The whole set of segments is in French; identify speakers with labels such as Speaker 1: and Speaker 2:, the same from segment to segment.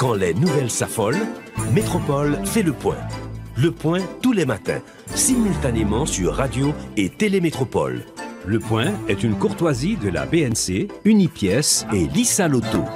Speaker 1: Quand les nouvelles s'affolent, Métropole fait le point. Le point tous les matins, simultanément sur Radio et Télémétropole.
Speaker 2: Le point est une courtoisie de la BNC, Unipièce et Lisa Lotto.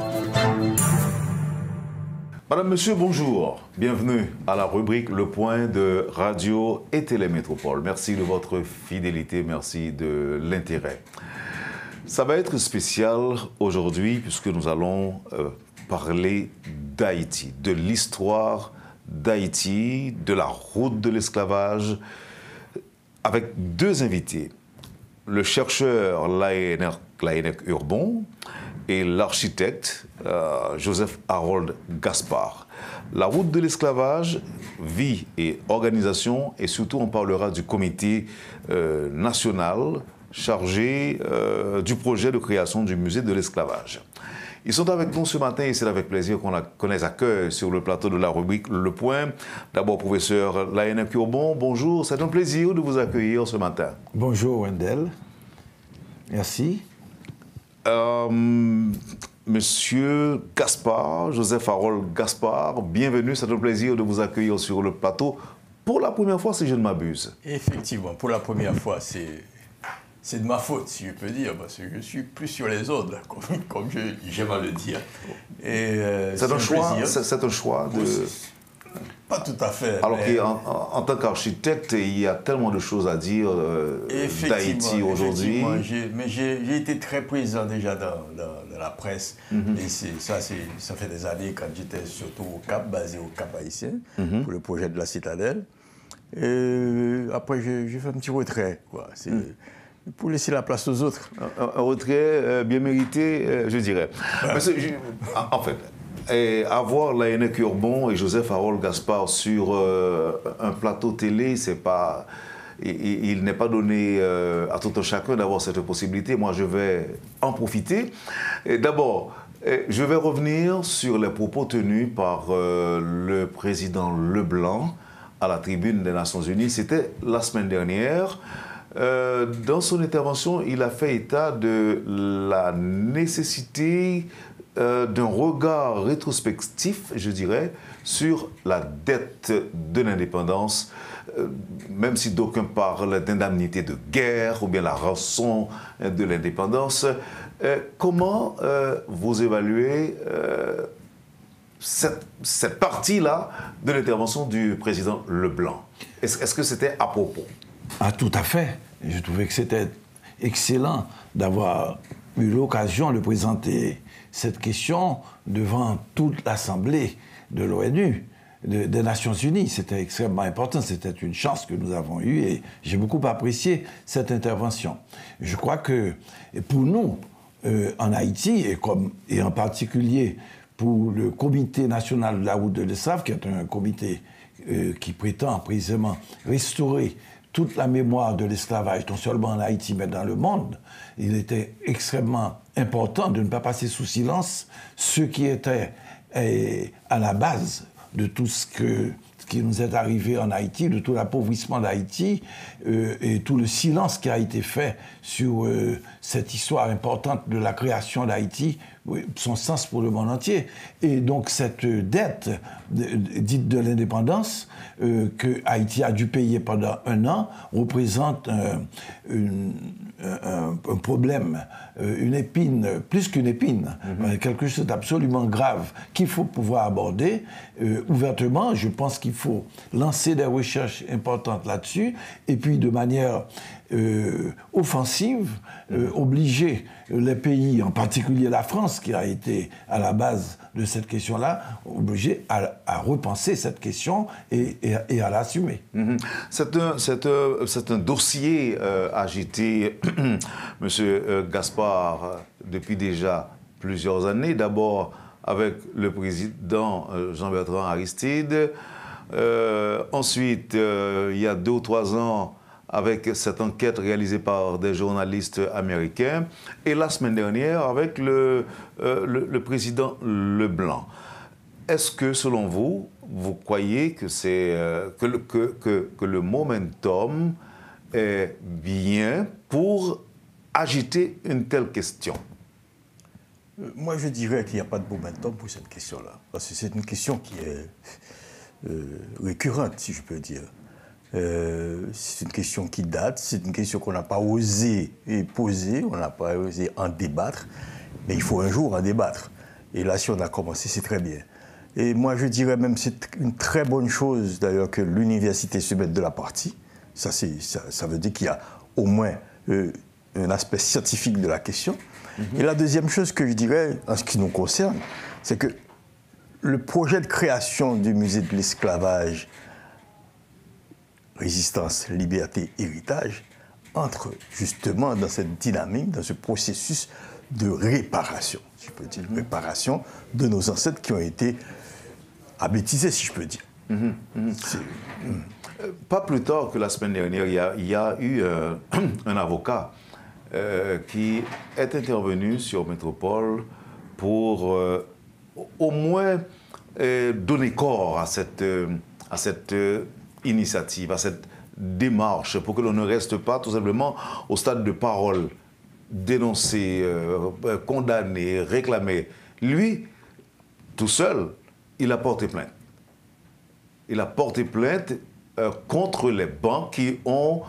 Speaker 3: Madame, Monsieur, bonjour. Bienvenue à la rubrique Le Point de Radio et Télémétropole. Merci de votre fidélité, merci de l'intérêt. Ça va être spécial aujourd'hui puisque nous allons parler d'Haïti, de l'histoire d'Haïti, de la route de l'esclavage, avec deux invités. Le chercheur Laënec Urbon et l'architecte Joseph Harold Gaspard. La route de l'esclavage, vie et organisation, et surtout on parlera du comité national chargé du projet de création du musée de l'esclavage. Ils sont avec nous ce matin et c'est avec plaisir qu'on les accueille sur le plateau de la rubrique Le Point. D'abord, professeur Laënec Urbon, bonjour, c'est un plaisir de vous accueillir ce matin.
Speaker 4: Bonjour Wendell, merci.
Speaker 3: Monsieur Gaspard, Joseph Harold Gaspard, bienvenue, c'est un plaisir de vous accueillir sur le plateau pour la première fois, si je ne m'abuse.
Speaker 5: Effectivement, pour la première fois, c'est de ma faute, si je peux dire, parce que je suis plus sur les autres, comme j'aime à le dire.
Speaker 3: C'est un choix de...
Speaker 5: Pas tout à fait.
Speaker 3: Alors qu'en tant qu'architecte, il y a tellement de choses à dire d'Haïti aujourd'hui.
Speaker 5: Mais j'ai été très présent déjà dans la presse. Et ça fait des années quand j'étais surtout au Cap, basé au Cap haïtien, pour le projet de la Citadelle. Et après, j'ai fait un petit retrait, quoi. Pour laisser la place aux autres.
Speaker 3: Un retrait bien mérité, je dirais. En fait... Et avoir Laënec Urbon et Joseph Harold Gaspard sur un plateau télé, c'est pas, il n'est pas donné à tout un chacun d'avoir cette possibilité. Moi, je vais en profiter. D'abord, je vais revenir sur les propos tenus par le président Leblanc à la tribune des Nations Unies. C'était la semaine dernière. Dans son intervention, il a fait état de la nécessité d'un regard rétrospectif, je dirais, sur la dette de l'indépendance, même si d'aucuns parlent d'indemnité de guerre ou bien la rançon de l'indépendance. Comment vous évaluez cette partie-là de l'intervention du président Leblanc? Est-ce que c'était à propos?
Speaker 4: Ah, tout à fait. Je trouvais que c'était excellent d'avoir eu l'occasion de présenter cette question devant toute l'Assemblée de l'ONU, des Nations Unies. C'était extrêmement important, c'était une chance que nous avons eue et j'ai beaucoup apprécié cette intervention. Je crois que pour nous, en Haïti, et en particulier pour le Comité national de la route de l'esclavage, qui est un comité qui prétend précisément restaurer toute la mémoire de l'esclavage, non seulement en Haïti, mais dans le monde, il était extrêmement important de ne pas passer sous silence ce qui était à la base de tout ce qui nous est arrivé en Haïti, de tout l'appauvrissement d'Haïti et tout le silence qui a été fait sur cette histoire importante de la création d'Haïti, son sens pour le monde entier. Et donc cette dette dite de l'indépendance que Haïti a dû payer pendant un an représente un problème, une épine, plus qu'une épine, quelque chose d'absolument grave qu'il faut pouvoir aborder ouvertement. Je pense qu'il faut lancer des recherches importantes là-dessus et puis de manière offensive, obliger les pays, en particulier la France, qui a été à la base de cette question-là, obliger à repenser cette question et à l'assumer.
Speaker 3: C'est un dossier agité, Monsieur Gaspard, depuis déjà plusieurs années. D'abord avec le président Jean-Bertrand Aristide. Ensuite, il y a 2 ou 3 ans, avec cette enquête réalisée par des journalistes américains, et la semaine dernière avec le président Leblanc. Est-ce que, selon vous, vous croyez que, que le momentum est bien pour agiter une telle question?
Speaker 5: Moi, je dirais qu'il n'y a pas de momentum pour cette question-là. Parce que c'est une question qui est récurrente, si je peux dire. C'est une question qui date, c'est une question qu'on n'a pas osé poser, on n'a pas osé en débattre, mais il faut un jour en débattre. Et là, si on a commencé, c'est très bien. Et moi, je dirais même que c'est une très bonne chose, d'ailleurs, que l'université se mette de la partie. Ça veut dire qu'il y a au moins un aspect scientifique de la question. Et la deuxième chose que je dirais, en ce qui nous concerne, c'est que le projet de création du musée de l'esclavage, résistance, liberté, héritage, entre justement dans cette dynamique, dans ce processus de réparation, si je peux dire, réparation de nos ancêtres qui ont été abêtisés, si je peux dire.
Speaker 3: Pas plus tard que la semaine dernière, il y a eu un avocat qui est intervenu sur Métropole pour au moins donner corps à cette initiative, à cette démarche, pour que l'on ne reste pas tout simplement au stade de parole, dénoncer, condamner, réclamer. Lui, tout seul, il a porté plainte. Il a porté plainte contre les banques qui ont,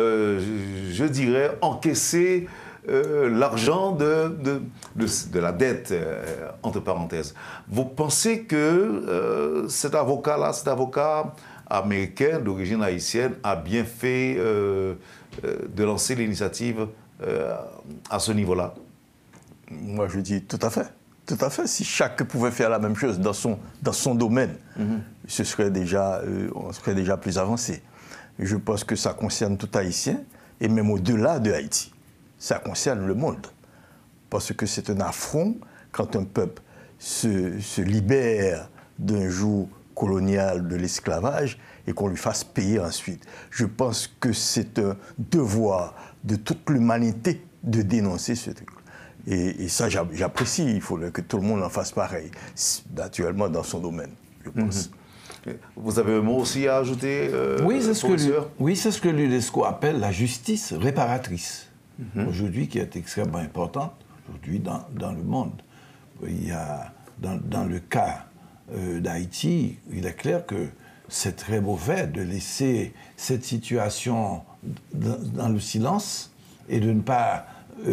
Speaker 3: je dirais, encaissé l'argent de la dette, entre parenthèses. Vous pensez que cet avocat-là, cet avocat américain d'origine haïtienne, a bien fait de lancer l'initiative à ce niveau-là?
Speaker 5: Moi, je dis tout à fait. Tout à fait. Si chacun pouvait faire la même chose dans son domaine, on serait déjà plus avancé. Je pense que ça concerne tout Haïtien, et même au-delà de Haïti. Ça concerne le monde. Parce que c'est un affront quand un peuple se libère d'un joug colonial de l'esclavage et qu'on lui fasse payer ensuite. Je pense que c'est un devoir de toute l'humanité de dénoncer ce truc. Et ça, j'apprécie. Il faut que tout le monde en fasse pareil, naturellement dans son domaine, je pense.
Speaker 3: Vous avez un mot aussi à ajouter,
Speaker 4: oui, c'est ce que l'UNESCO appelle la justice réparatrice. Aujourd'hui, qui est extrêmement importante, aujourd'hui dans le monde. Il y a, dans le cas d'Haïti, il est clair que c'est très mauvais de laisser cette situation dans le silence et de ne pas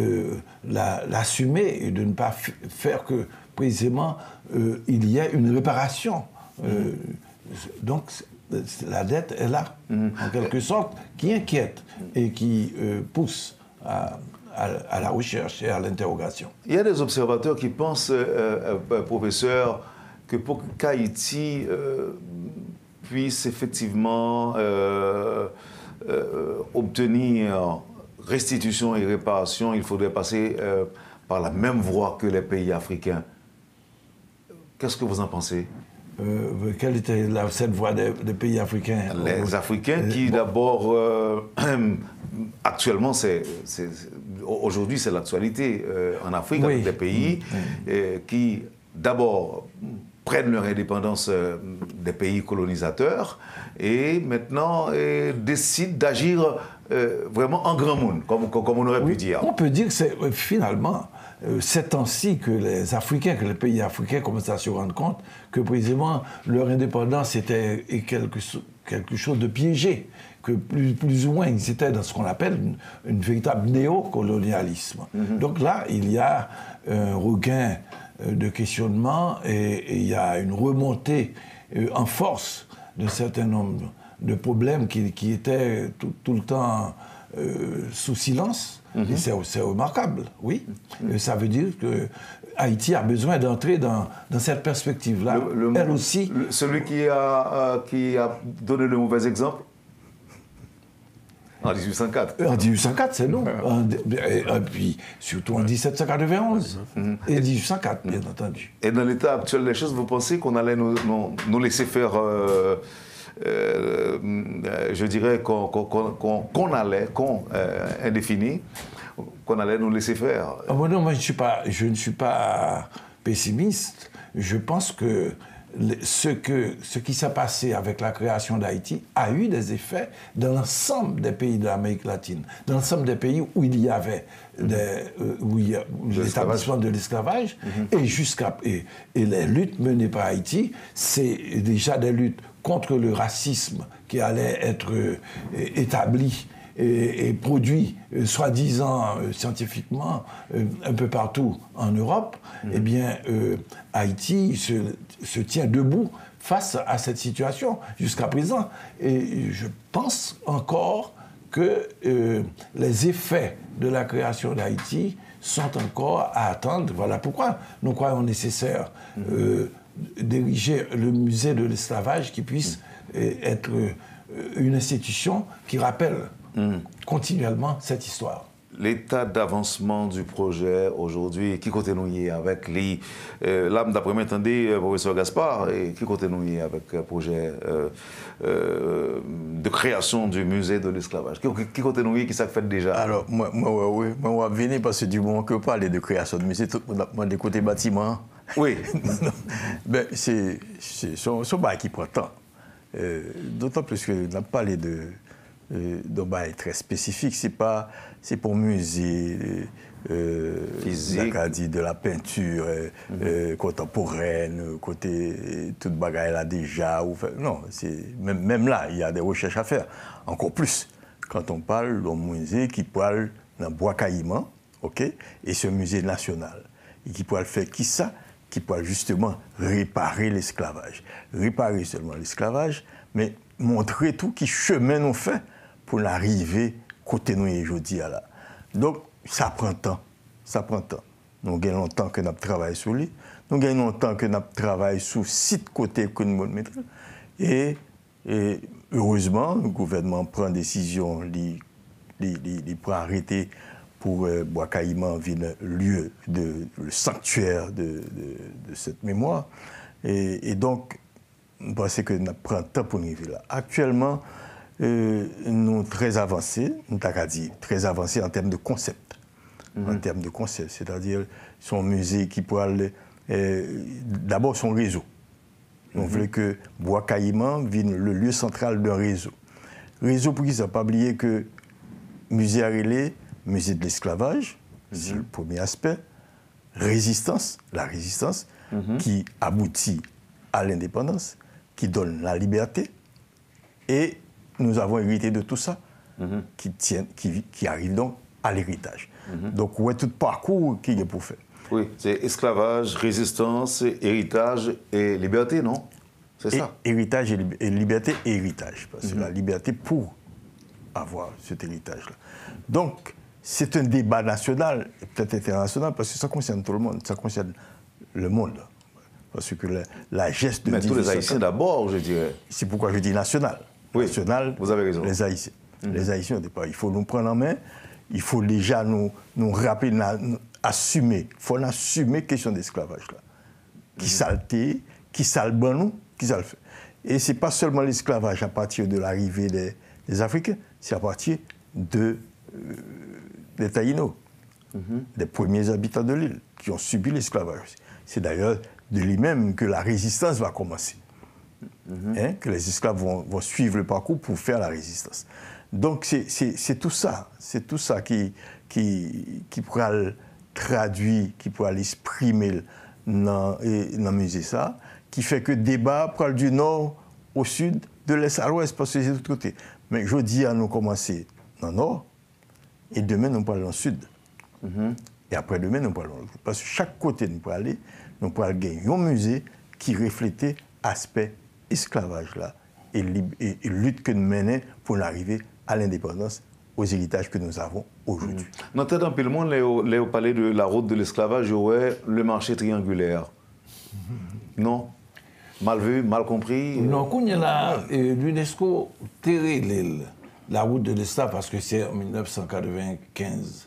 Speaker 4: l'assumer et de ne pas faire que, précisément, il y ait une réparation. Donc, la dette est là, en quelque sorte, qui inquiète et qui pousse à la recherche et à l'interrogation.
Speaker 3: Il y a des observateurs qui pensent, professeur, que pour qu'Haïti puisse effectivement obtenir restitution et réparation, il faudrait passer par la même voie que les pays africains. Qu'est-ce que vous en pensez?
Speaker 4: Quelle était cette voie des pays africains?
Speaker 3: Les Africains qui, d'abord, actuellement, aujourd'hui, c'est l'actualité en Afrique, avec des pays qui, d'abord, prennent leur indépendance des pays colonisateurs et maintenant décident d'agir vraiment en grand monde, comme on aurait pu dire.
Speaker 4: On peut dire que c'est finalement ces temps-ci que les Africains, que les pays africains commencent à se rendre compte que précisément leur indépendance était quelque chose de piégé, que plus ou moins ils étaient dans ce qu'on appelle une véritable néocolonialisme. Donc là, il y a un regain de questionnement et il y a une remontée en force d'un certain nombre de problèmes qui étaient tout le temps sous silence. Et c'est remarquable, oui. Ça veut dire que Haïti a besoin d'entrer dans cette perspective-là. Elle aussi.
Speaker 3: Celui qui a donné le mauvais exemple en 1804.
Speaker 4: En 1804, c'est nous. Et puis, surtout en 1791. Et 1804, bien entendu.
Speaker 3: Et dans l'état actuel des choses, vous pensez qu'on allait nous laisser faire, je dirais, indéfini, qu'on allait nous laisser faire?
Speaker 4: Non, moi, je ne suis pas pessimiste. Je pense que ce qui s'est passé avec la création d'Haïti a eu des effets dans l'ensemble des pays de l'Amérique latine, dans l'ensemble des pays où il y avait l'établissement de l'esclavage, et les luttes menées par Haïti, c'est déjà des luttes contre le racisme qui allait être établi et produit, soi-disant scientifiquement, un peu partout en Europe. Eh bien, Haïti se tient debout face à cette situation jusqu'à présent. Et je pense encore que les effets de la création d'Haïti sont encore à attendre. Voilà pourquoi nous croyons nécessaire d'ériger le musée de l'esclavage qui puisse être une institution qui rappelle continuellement cette histoire.
Speaker 3: L'état d'avancement du projet aujourd'hui, qui côté nous y est avec les... là, d'après moi, attendez, professeur Gaspard, et qui côté nous y est avec le projet de création du musée de l'esclavage? Qui côté nous y est, qui ça fait déjà?
Speaker 5: Alors, moi, je vais venir parce que du moment que vous parlez de création de musée, tout le monde a des côtés bâtiments.
Speaker 3: Oui.
Speaker 5: Ben, c'est son bail qui prend temps. D'autant plus que nous avons parlé d'un bail très spécifique. C'est pour musée,
Speaker 3: physique,
Speaker 5: de la peinture contemporaine, côté toute bagaille là déjà. Non, même là, il y a des recherches à faire. Encore plus quand on parle d'un musée qui parle d'un bois caïman, ok, et ce musée national, et qui pourrait faire qui ça? Qui pourrait justement réparer l'esclavage. Réparer seulement l'esclavage, mais montrer tout qui chemin nous fait pour l'arrivée côté nous aujourd'hui là. Donc, ça prend temps. Ça prend temps. Nous gagnons longtemps que nous travaillons sur lui. Nous gagnons longtemps que nous travaillons sur 6 côtés que nous mettons. Et heureusement, le gouvernement prend décision, il prend arrêté pour Bois Caïman vienne lieu le sanctuaire de cette mémoire. Et donc, je pense que nous prenons temps pour arriver là. Actuellement, nous sommes très avancés, très avancés en termes de concept. En termes de concept, c'est-à-dire son musée qui pourrait d'abord son réseau. On veut que Bois Caïman vienne le lieu central d'un réseau. Réseau pour qui ça, pas oublier que musée Arélé, musée de l'esclavage, c'est le premier aspect. Résistance, la résistance qui aboutit à l'indépendance, qui donne la liberté. Et nous avons hérité de tout ça, qui arrive donc à l'héritage. Donc, ouais, tout parcours qu'il y a pour faire.
Speaker 3: Oui, c'est esclavage, résistance, héritage et liberté, non? C'est ça?
Speaker 5: Héritage et liberté et héritage. Parce que la liberté pour avoir cet héritage-là. Donc, c'est un débat national, et peut-être international, parce que ça concerne tout le monde, ça concerne le monde. Parce que la geste de...
Speaker 3: Mais tous les Haïtiens d'abord, je dirais.
Speaker 5: C'est pourquoi je dis national.
Speaker 3: Oui,
Speaker 5: national,
Speaker 3: vous avez raison.
Speaker 5: Les Haïtiens. Les Haïtiens, au départ, il faut nous prendre en main, il faut déjà nous rappeler, assumer. Il faut assumer la question d'esclavage. Qui s'alté, qui s'alban nous, qui ça le fait. Et ce n'est pas seulement l'esclavage à partir de l'arrivée des Africains, c'est à partir des Taïnos, des premiers habitants de l'île, qui ont subi l'esclavage. C'est d'ailleurs de lui-même que la résistance va commencer. Que les esclaves vont suivre le parcours pour faire la résistance. Donc c'est tout ça qui pourra le traduire, qui pourra l'exprimer dans le musée ça, qui fait que débat parle du nord au sud, de l'est à l'ouest, parce que c'est de l'autre côté. Mais je dis à nous commencer dans le nord, et demain nous parlons dans le sud. Et après-demain nous parlons dans l'autre. Parce que chaque côté nous pourrons aller, nous pourrons gagner un musée qui reflétait l'aspect esclavage là, et lutte que nous menons pour arriver à l'indépendance, aux héritages que nous avons aujourd'hui.
Speaker 3: Dans le temps, le monde, les parler de la route de l'esclavage, ouais, le marché triangulaire. Non? Mal vu, mal compris?
Speaker 4: Non, quand l'UNESCO terré la route de l'esclavage, parce que c'est en 1995,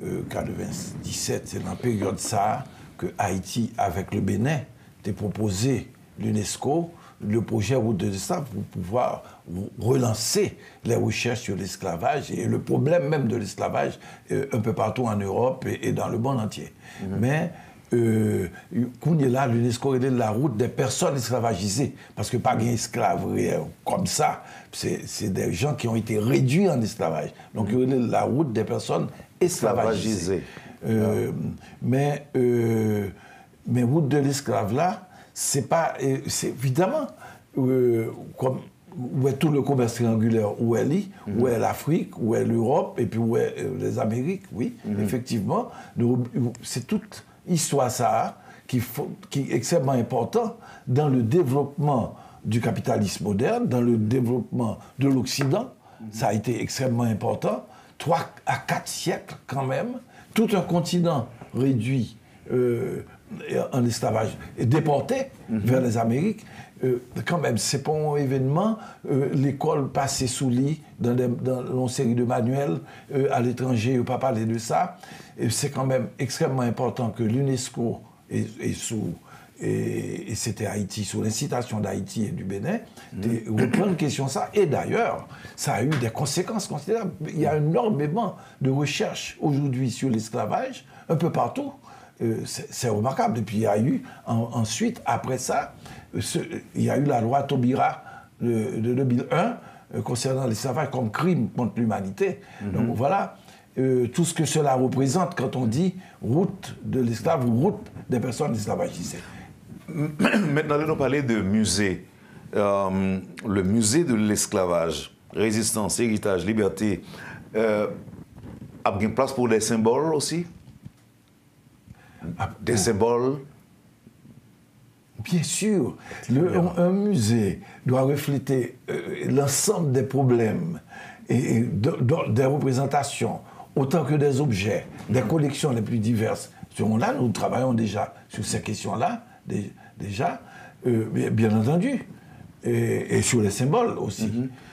Speaker 4: 97, c'est dans la période ça que Haïti, avec le Bénin, a proposé l'UNESCO le projet Route de l'esclavage pour pouvoir relancer les recherches sur l'esclavage et le problème même de l'esclavage un peu partout en Europe et dans le monde entier. Mais qu'on est là, l'UNESCO est la route des personnes esclavagisées, parce que pas d'esclaves comme ça, c'est des gens qui ont été réduits en esclavage. Donc, il y a la route des personnes esclavagisées. Mais route de l'esclave là, c'est pas, c'est évidemment comme où est tout le commerce triangulaire, où est l'Afrique, où est l'Europe, et puis où est les Amériques, oui, effectivement. C'est toute histoire ça qui est extrêmement important dans le développement du capitalisme moderne, dans le développement de l'Occident. Ça a été extrêmement important. 3 à 4 siècles quand même, tout un continent réduit en esclavage et déporté vers les Amériques. Quand même, c'est pas un événement. L'école passait sous lit dans une série de manuels à l'étranger, on ne peut pas parler de ça. C'est quand même extrêmement important que l'UNESCO, et c'était Haïti, sous l'incitation d'Haïti et du Bénin, reprendre question ça. Et d'ailleurs, ça a eu des conséquences considérables. Il y a énormément de recherches aujourd'hui sur l'esclavage, un peu partout. C'est remarquable. Et puis il y a eu, ensuite, après ça, il y a eu la loi Taubira de 2001 concernant l'esclavage comme crime contre l'humanité. Donc voilà tout ce que cela représente quand on dit route de l'esclave ou route des personnes esclavagisées.
Speaker 3: Maintenant, nous allons parler de musée. Le musée de l'esclavage, résistance, héritage, liberté, a une place pour des symboles aussi? Des symboles?
Speaker 4: Bien sûr. Un musée doit refléter l'ensemble des problèmes et des représentations, autant que des objets, des collections les plus diverses. Là, nous travaillons déjà sur ces questions-là, déjà, bien entendu, et sur les symboles aussi.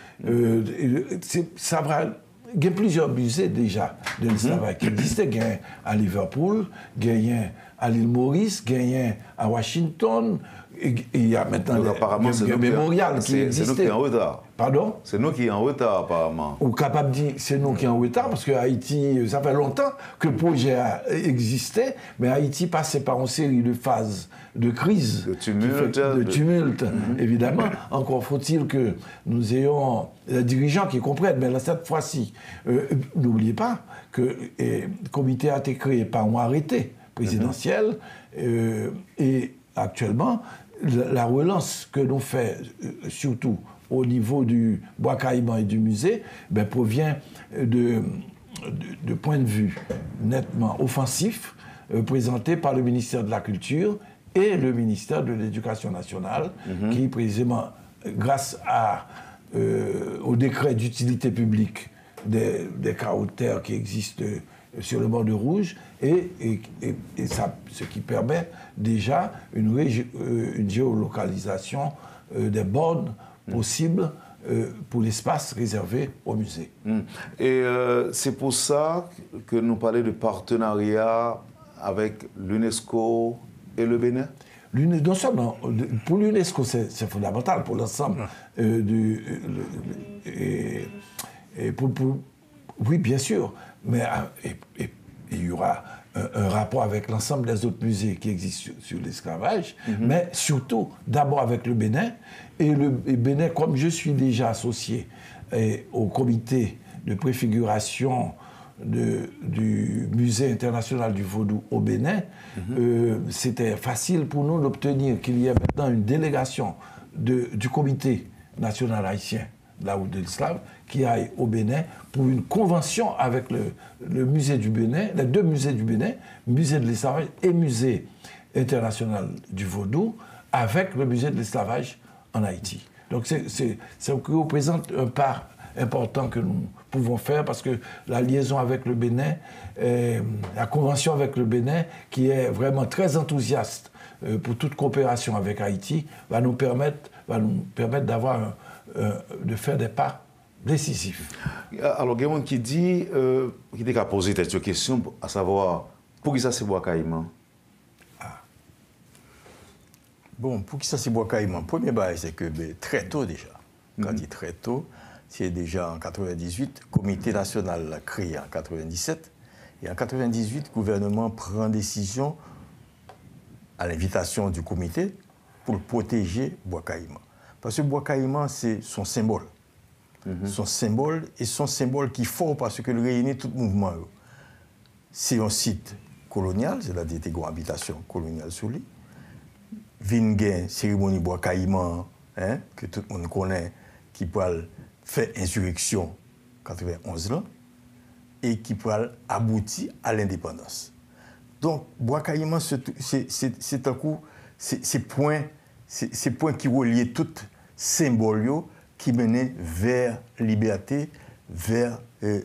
Speaker 4: Ça va. Il y a plusieurs musées déjà de l'esclavage qui existaient. Il y a à Liverpool, il y a à l'île Maurice, il y a à Washington, et il y a maintenant un mémorial qui existait.
Speaker 3: C'est nous qui en retard.
Speaker 4: Pardon?
Speaker 3: C'est nous qui en retard, apparemment.
Speaker 4: Ou capable de dire c'est nous qui en retard, parce que Haïti, ça fait longtemps que le projet existait, mais Haïti passait par une série de phases de crise, de tumulte, évidemment. Encore faut-il que nous ayons les dirigeants qui comprennent, mais là, cette fois-ci, n'oubliez pas que le comité a été créé par un arrêté présidentiel, et actuellement, la relance que l'on fait, surtout au niveau du bois caïman et du musée, provient de points de vue nettement offensifs présentés par le ministère de la Culture et le ministère de l'Éducation nationale, qui, précisément, grâce au décret d'utilité publique des caractères qui existent sur le bord de Rouge, et ça, ce qui permet déjà une géolocalisation des bornes possibles pour l'espace réservé au musée.
Speaker 3: Et c'est pour ça que nous parlons de partenariat avec l'UNESCO et le Bénin?
Speaker 4: Non seulement, pour l'UNESCO, c'est fondamental pour l'ensemble oui, bien sûr, mais il y aura un rapport avec l'ensemble des autres musées qui existent sur l'esclavage, mais surtout, d'abord avec le Bénin. Et le Bénin, comme je suis déjà associé au comité de préfiguration du Musée international du Vaudou au Bénin, c'était facile pour nous d'obtenir qu'il y ait maintenant une délégation du comité national haïtien de la route de l'esclave qui aille au Bénin pour une convention avec le musée du Bénin, les deux musées du Bénin, musée de l'esclavage et musée international du Vaudou, avec le musée de l'esclavage en Haïti. Donc ça représente un pas important que nous pouvons faire, parce que la liaison avec le Bénin, la convention avec le Bénin, qui est vraiment très enthousiaste pour toute coopération avec Haïti, va nous permettre d'avoir de faire des pas décisifs.
Speaker 3: Alors, il y a quelqu'un qui dit, qui a posé cette question, à savoir, pour qui ça c'est bois caïman?
Speaker 5: Bon, pour qui ça c'est bois caïman? Premier bail, c'est que très tôt déjà, quand on dit très tôt, c'est déjà en 98, le comité national l'a créé en 97, et en 98, le gouvernement prend décision à l'invitation du comité, pour protéger Bois Caïman. Parce que Bois Caïman, c'est son symbole. Son symbole, et son symbole qui est fort parce que le réunit tout mouvement. C'est un site colonial, c'est-à-dire qu'il y a une habitation coloniale sur lui. Vinguen, cérémonie Bois Caïman, hein, que tout le monde connaît, qui peut faire insurrection 91 ans, et qui peut aboutir à l'indépendance. Donc, Bois Caïman, c'est un coup, c'est point qui relient tout symbole qui menait vers la liberté, vers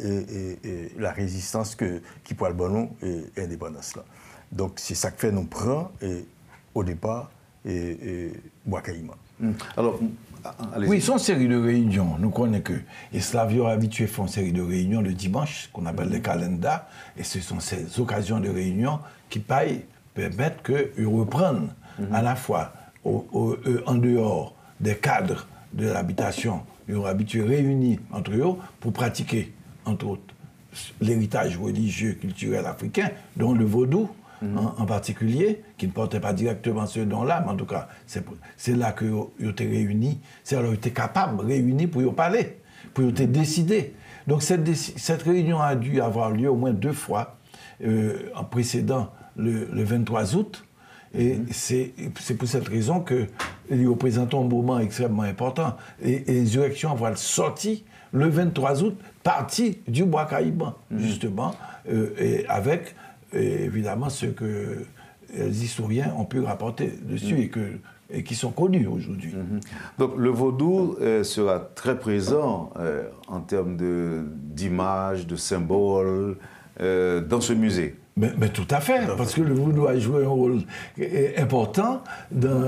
Speaker 5: la résistance qui peut avoir l'indépendance. Donc, c'est ça que fait nous prendre au départ Bois Caïman.
Speaker 3: Alors,
Speaker 4: oui, ils sont une série de réunions. Nous connaissons que les Slavios habitués font une série de réunions le dimanche, qu'on appelle les calendas, et ce sont ces occasions de réunion qui permettent qu'ils reprennent à la fois en dehors des cadres de l'habitation, ils sont habitués réunis entre eux pour pratiquer, entre autres, l'héritage religieux, culturel africain, dont le vaudou, en particulier, qui ne portait pas directement ce don-là, mais en tout cas, c'est là qu'ils étaient réunis, c'est là qu'ils étaient capables de réunir pour y parler, pour y décider. Donc cette réunion a dû avoir lieu au moins 2 fois, en précédent le 23 août, et c'est pour cette raison que nous représentons un moment extrêmement important. Et l'insurrection va sortir le 23 août, partie du Bois Caïman, justement, et avec évidemment ce que les historiens ont pu rapporter dessus et qui sont connus aujourd'hui.
Speaker 3: Donc le vaudou sera très présent en termes d'images, de symboles dans ce musée.
Speaker 4: Mais tout à fait, parce que le vaudou a joué un rôle important dans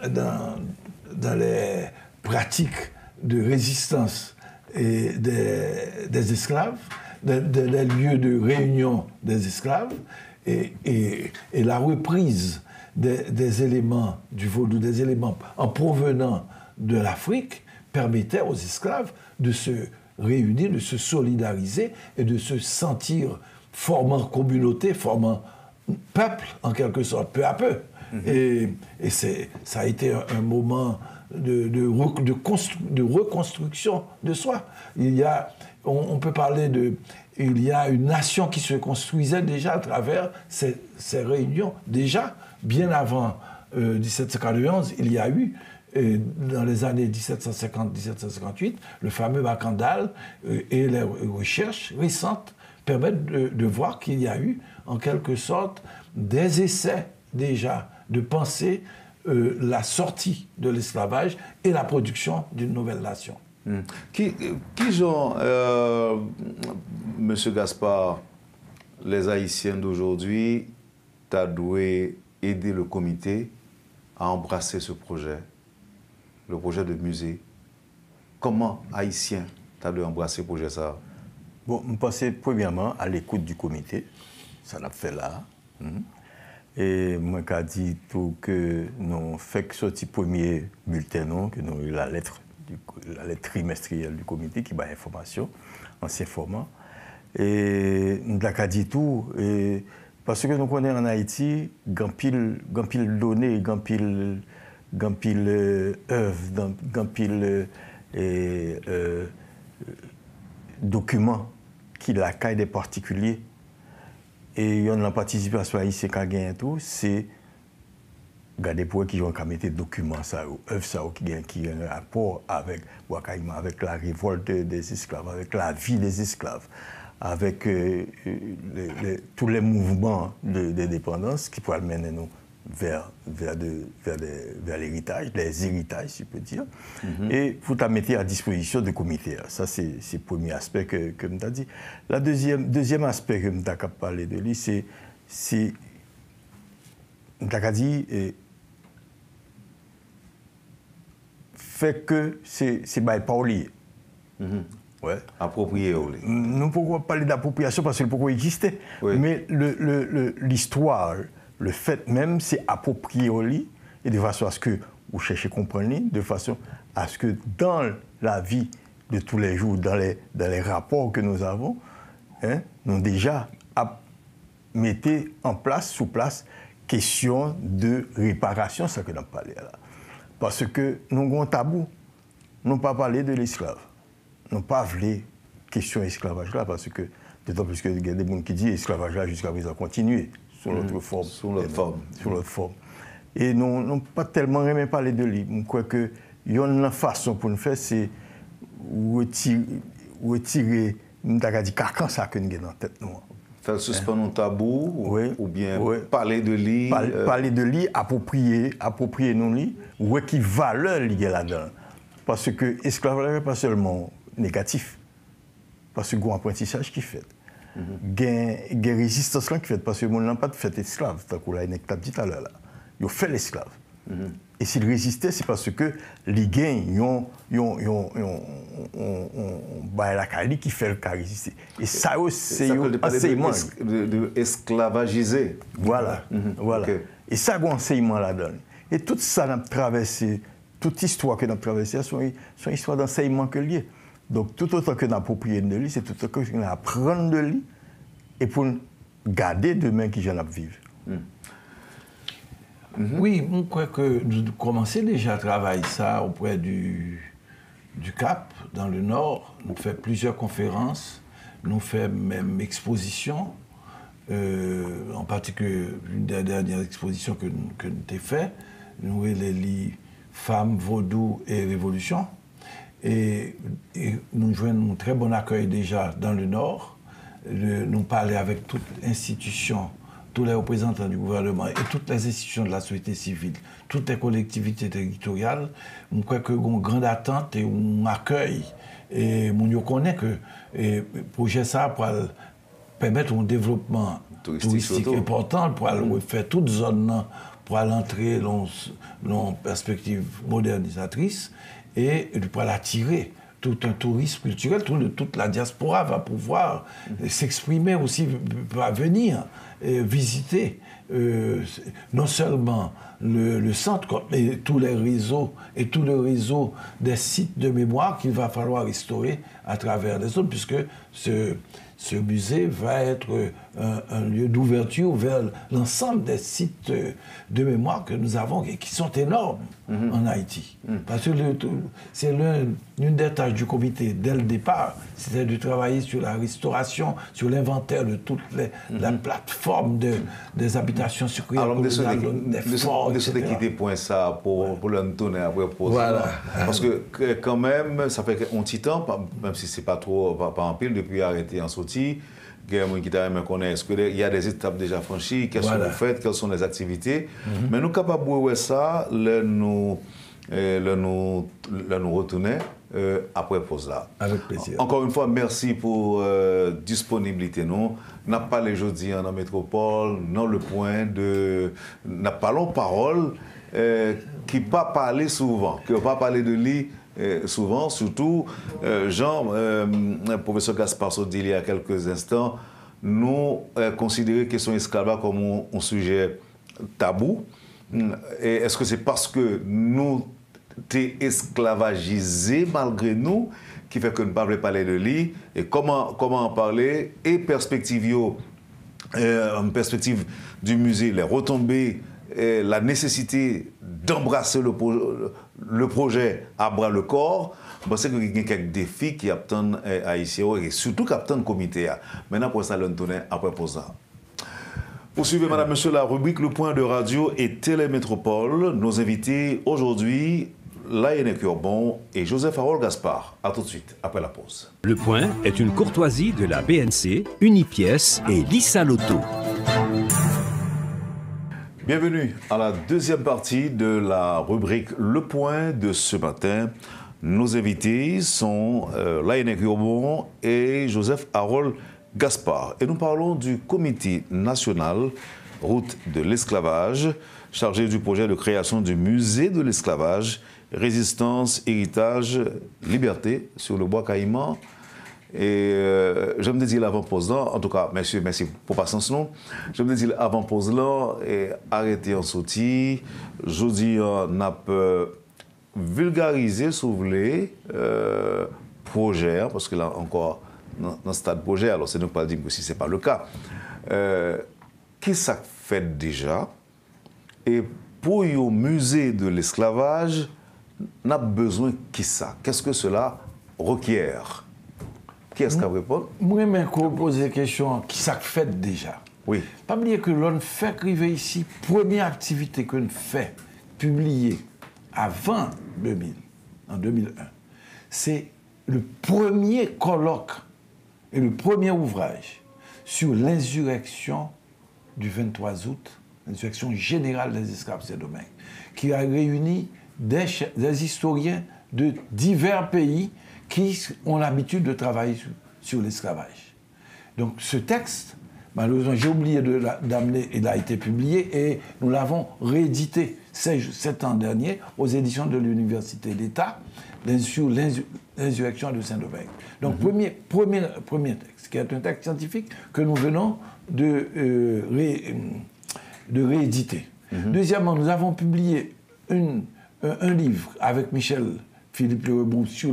Speaker 4: les pratiques de résistance et des esclaves, des lieux de réunion des esclaves, et la reprise des éléments du vaudou, des éléments en provenant de l'Afrique, permettait aux esclaves de se réunir, de se solidariser et de se sentir formant communauté, formant peuple, en quelque sorte, peu à peu. Et ça a été un moment de reconstruction de soi. On peut parler il y a une nation qui se construisait déjà à travers ces réunions. Déjà, bien avant 1791, il y a eu, dans les années 1750-1758, le fameux Macandal, et les recherches récentes permettent de voir qu'il y a eu, en quelque sorte, des essais déjà de penser la sortie de l'esclavage et la production d'une nouvelle nation.
Speaker 3: Qui sont, Monsieur Gaspard, les Haïtiens d'aujourd'hui, t'as dû aider le comité à embrasser ce projet, le projet de musée. Comment Haïtien t'as dû embrasser le projet ça?
Speaker 5: Bon, je pensais premièrement à l'écoute du comité, ça l'a fait là. Et moi, j'ai dit tout que nous fait que ce premier bulletin, que nous eu la lettre trimestrielle du comité qui bat information, ancien format. Et nous avons dit tout, parce que nous connaissons en Haïti, grand pile données, grand pile œuvres, grand pile documents qui la caille des particuliers. Et il y a une participation haïtienne qui a gagné tout, c'est regarder pour eux qui ont mis des documents, œuvres qui ont un rapport avec Bois Caïman, avec la révolte des esclaves, avec la vie des esclaves, avec tous les mouvements d'indépendance qui pourraient mener nous vers l'héritage, les héritages, si je peux dire, et pour la mettre à disposition du comité. Ça, c'est le premier aspect que je t'ai dit. Le deuxième aspect que je t'ai parlé de lui, c'est je t'ai dit, fait que c'est pas lié. Ouais.
Speaker 3: Approprié.
Speaker 5: Nous ne pouvons pas parler d'appropriation parce qu'il pourrait exister. Oui. Mais l'histoire, le fait même, c'est approprié au lit, et de façon à ce que vous cherchez à comprendre, de façon à ce que dans la vie de tous les jours, dans les rapports que nous avons, nous déjà mettez en place, sous place, question de réparation, ça que nous parlons là. Parce que nous avons un tabou. Nous n'avons pas parlé de l'esclave. Nous n'avons pas voulu question esclavage là, parce que, d'autant plus qu'il y a des gens qui disent esclavage là jusqu'à présent continuer sous l'autre forme.
Speaker 3: Sous l'autre forme.
Speaker 5: Sous l'autre forme. Et nous n'avons pas tellement aimé parler de lui. Je crois que une façon pour nous faire, c'est retirer nous avons dit carcan ça que nous avons dans la tête.
Speaker 3: Faire suspendre un tabou ou bien parler de lui.
Speaker 5: Parler de lui, approprier nos lits, ou qui valeur liée là-dedans. Parce que l'esclavage n'est pas seulement négatif. Parce que il y a un apprentissage qui fait. Il y a une résistance qui fait. Parce que le monde n'a pas fait esclave. C'est ce que tu dit tout à l'heure. Il a fait l'esclave. Et s'il résistait, c'est parce que les gains, ils ont la qualité qui fait le cas résister. Et ça, c'est un enseignement.
Speaker 3: De esclavagiser.
Speaker 5: Voilà. Voilà. Okay. Et ça, c'est un enseignement là-dedans. Et tout ça, nous traversé, toute histoire que nous avons traversée, c'est une histoire d'enseignement que lié. Donc, tout autant que nous approprions de lui, c'est tout autant que nous apprenons de lui et pour garder demain qui j'en ai vivre.
Speaker 4: Oui, je crois que nous commençons déjà à travailler ça auprès du Cap, dans le Nord. Nous faisons plusieurs conférences, nous faisons même expositions. En particulier, une des dernières expositions que nous avons faites, nous avons les Femmes, Vaudou et Révolution. Et nous jouons un très bon accueil déjà dans le Nord. Nous parlons avec toute institution, tous les représentants du gouvernement et toutes les institutions de la société civile, toutes les collectivités territoriales. Je crois qu'il y a une grande attente et un accueil. Et je connais que le projet ça pour permettre un développement touristique important, pour faire toute zone pour entrer dans une perspective modernisatrice et pour attirer tout un tourisme culturel, toute la diaspora va pouvoir s'exprimer aussi, va venir visiter non seulement le centre, mais tous les réseaux et tout le réseau des sites de mémoire qu'il va falloir restaurer à travers les zones, puisque ce musée va être un lieu d'ouverture vers l'ensemble des sites de mémoire que nous avons et qui sont énormes en Haïti. Parce que c'est l'une des tâches du comité dès le départ, c'était de travailler sur la restauration, sur l'inventaire de toute la plateforme des habitations sécuritaires,
Speaker 3: des forts, etc. De quitter point ça pour le tourner après pause. Voilà. Parce que quand même, ça fait un petit temps, même si c'est pas trop, pas en pile, depuis arrêter en sortie, il y a des gens qui me connaissent. Est-ce qu'il y a des étapes déjà franchies? Quelles sont les fêtes? Quelles sont les activités? Mais nous sommes capables de voir ça, nous retourner après pause là.
Speaker 4: Avec plaisir.
Speaker 3: Encore une fois, merci pour disponibilité. Nous n'avons pas les jeudis dans la métropole, dans le point de. Nous parlons parole qui ne pas parler souvent, qui ne pas parler de lui. Souvent, surtout, professeur Gaspard dit il y a quelques instants, nous considérons la question esclavage comme un sujet tabou. Et est-ce que c'est parce que nous sommes esclavagisés malgré nous qui fait que nous ne pouvons pas parler de lui? Et comment en parler? Et perspective du musée, les retombées, la nécessité d'embrasser le projet à bras le corps, parce qu'il y a quelques défis qui attendent Haïtiens et surtout qui attendent le comité. Maintenant, pour ça, l'on tourne après pour ça. Poursuivez, madame, monsieur, la rubrique Le Point de Radio et Télémétropole. Nos invités aujourd'hui, Layenek Urbon et Joseph Harold Gaspard. A tout de suite, après la pause.
Speaker 2: Le Point est une courtoisie de la BNC, Unipièce et Lisa Loto.
Speaker 3: Bienvenue à la deuxième partie de la rubrique Le Point de ce matin. Nos invités sont Layenek Urbon et Joseph Harold Gaspard. Et nous parlons du Comité national Route de l'esclavage, chargé du projet de création du musée de l'esclavage, résistance, héritage, liberté sur le bois Caïman. Et je me dis l'avant-pause là, en tout cas, messieurs, merci pour patience non. Je me dis l'avant-pause là, et arrêtez en sortie. Je dis, on a vulgarisé, si vous voulez, projet, parce que là encore, dans le stade projet, alors c'est ne pas dire que si ce n'est pas le cas. Qu'est-ce que ça fait déjà Et pour le musée de l'esclavage, on a besoin de qui ça? Qu'est-ce que cela requiert? Qui est-ce qui va répondre?
Speaker 4: Moi-même, quand je pose la question, qui ça fait déjà?
Speaker 3: Oui.
Speaker 4: Pas oublier que l'on fait arriver ici, première activité que l'on fait, publiée avant 2000, en 2001, c'est le premier colloque et le premier ouvrage sur l'insurrection du 23 août, l'insurrection générale des esclaves Saint-Domingue, qui a réuni des historiens de divers pays qui ont l'habitude de travailler sur l'esclavage. Donc ce texte, malheureusement, j'ai oublié d'amener, il a été publié et nous l'avons réédité 7 ans dernier aux éditions de l'Université d'État sur l'insurrection de Saint-Domingue. Donc premier texte, qui est un texte scientifique que nous venons de rééditer. Deuxièmement, nous avons publié un livre avec Michel Philippe Lerebou sur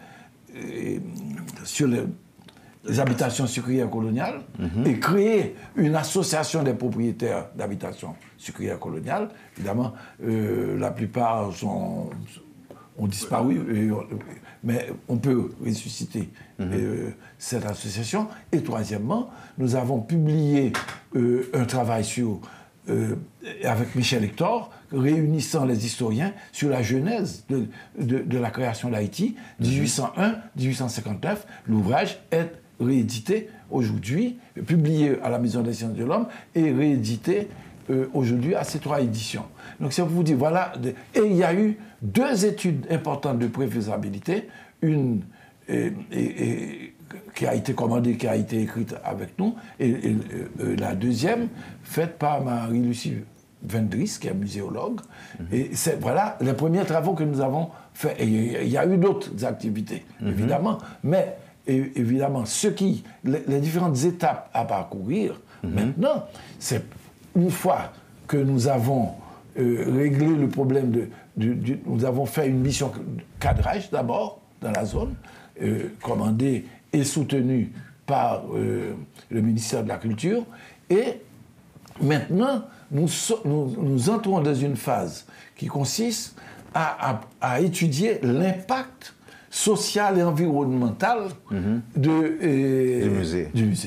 Speaker 4: les habitations sucrières coloniales et créé une association des propriétaires d'habitations sucrières coloniales. Évidemment, la plupart ont disparu, mais on peut ressusciter cette association. Et troisièmement, nous avons publié un travail avec Michel Hector, réunissant les historiens sur la genèse de la création d'Haïti, 1801-1859. L'ouvrage est réédité aujourd'hui, publié à la Maison des sciences de l'homme et réédité aujourd'hui à ces 3 éditions. Donc c'est pour vous dire, voilà, et il y a eu 2 études importantes de préfaisabilité, une qui a été commandée, qui a été écrite avec nous, et la deuxième faite par Marie-Lucie Vendris, qui est muséologue. Et c'est, voilà, les premiers travaux que nous avons faits. Et il y a eu d'autres activités, évidemment, mais évidemment, les différentes étapes à parcourir, maintenant, c'est une fois que nous avons réglé le problème nous avons fait une mission de cadrage d'abord dans la zone, commandée et soutenue par le ministère de la Culture, et maintenant, nous entrons dans une phase qui consiste à étudier l'impact social et environnemental du musée.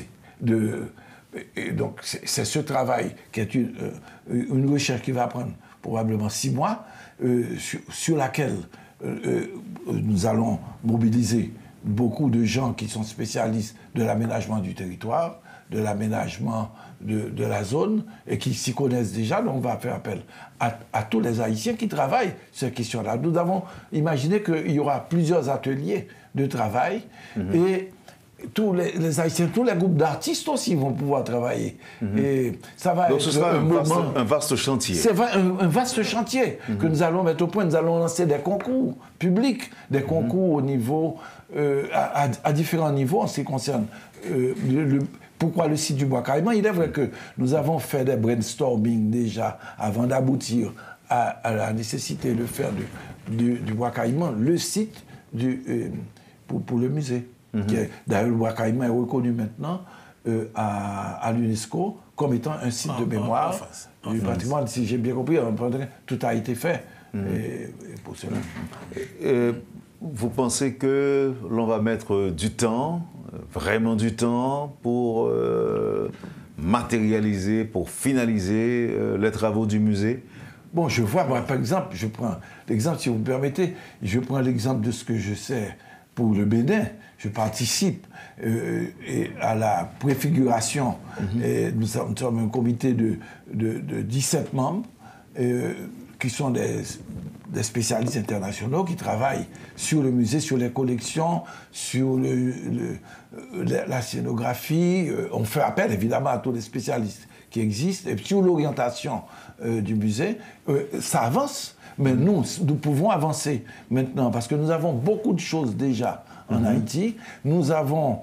Speaker 4: Et donc, c'est ce travail qui est une recherche qui va prendre probablement 6 mois, sur laquelle nous allons mobiliser beaucoup de gens qui sont spécialistes de l'aménagement du territoire, de l'aménagement de la zone et qui s'y connaissent déjà. Donc on va faire appel à tous les Haïtiens qui travaillent sur ces questions-là. Nous avons imaginé qu'il y aura plusieurs ateliers de travail et tous les Haïtiens, tous les groupes d'artistes aussi vont pouvoir travailler. Et ça va
Speaker 3: donc
Speaker 4: être
Speaker 3: ce sera un vaste chantier.
Speaker 4: C'est un vaste chantier que nous allons mettre au point. Nous allons lancer des concours publics, des concours au niveau, à différents niveaux en ce qui concerne pourquoi le site du bois caïman. Il est vrai que nous avons fait des brainstorming déjà avant d'aboutir à la nécessité de faire du bois caïman le site pour le musée. D'ailleurs, le bois caïman est reconnu maintenant à l'UNESCO comme étant un site de mémoire du patrimoine. Si j'ai bien compris, tout a été fait et pour cela.
Speaker 3: Vous pensez que l'on va mettre du temps, vraiment du temps, pour matérialiser, pour finaliser les travaux du musée?
Speaker 4: Bon, je vois, moi, par exemple, je prends l'exemple, si vous me permettez, je prends l'exemple de ce que je sais pour le Bénin. Je participe à la préfiguration. Et nous sommes un comité de 17 membres qui sont des spécialistes internationaux qui travaillent sur le musée, sur les collections, sur la scénographie. On fait appel évidemment à tous les spécialistes qui existent. Et sur l'orientation du musée, ça avance. Mais nous pouvons avancer maintenant parce que nous avons beaucoup de choses déjà en Haïti. Nous avons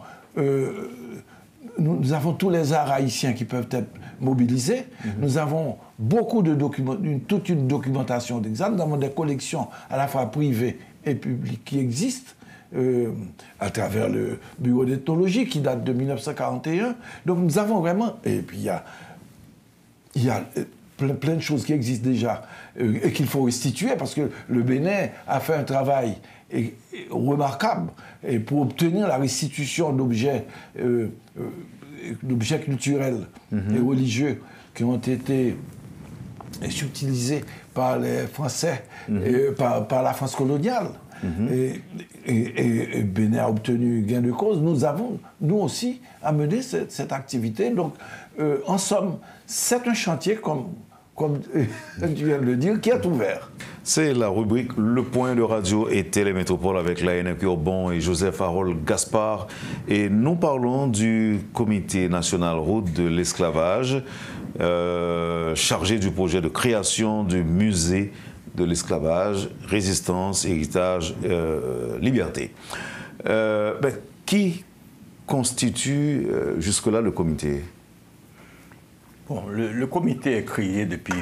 Speaker 4: tous les arts haïtiens qui peuvent être mobilisés. Nous avons beaucoup de documents, toute une documentation d'exemple. Nous avons des collections à la fois privées et publiques qui existent à travers le bureau d'ethnologie qui date de 1941. Donc nous avons vraiment... Et puis il y a plein de choses qui existent déjà et qu'il faut restituer parce que le Bénin a fait un travail remarquable et pour obtenir la restitution d'objets culturels et religieux qui ont été utilisés par les Français, et par la France coloniale. Et Bénin a obtenu gain de cause. Nous avons, nous aussi, amené cette activité. Donc, en somme, c'est un chantier, comme tu viens de le dire, qui est ouvert.
Speaker 3: C'est la rubrique Le Point de Radio et Télémétropole avec l'ANQ Urbon et Joseph Harold Gaspard. Et nous parlons du Comité national route de l'esclavage, chargé du projet de création du musée de l'esclavage, résistance, héritage, liberté. Qui constitue jusque-là le comité?
Speaker 5: Bon, le comité est créé depuis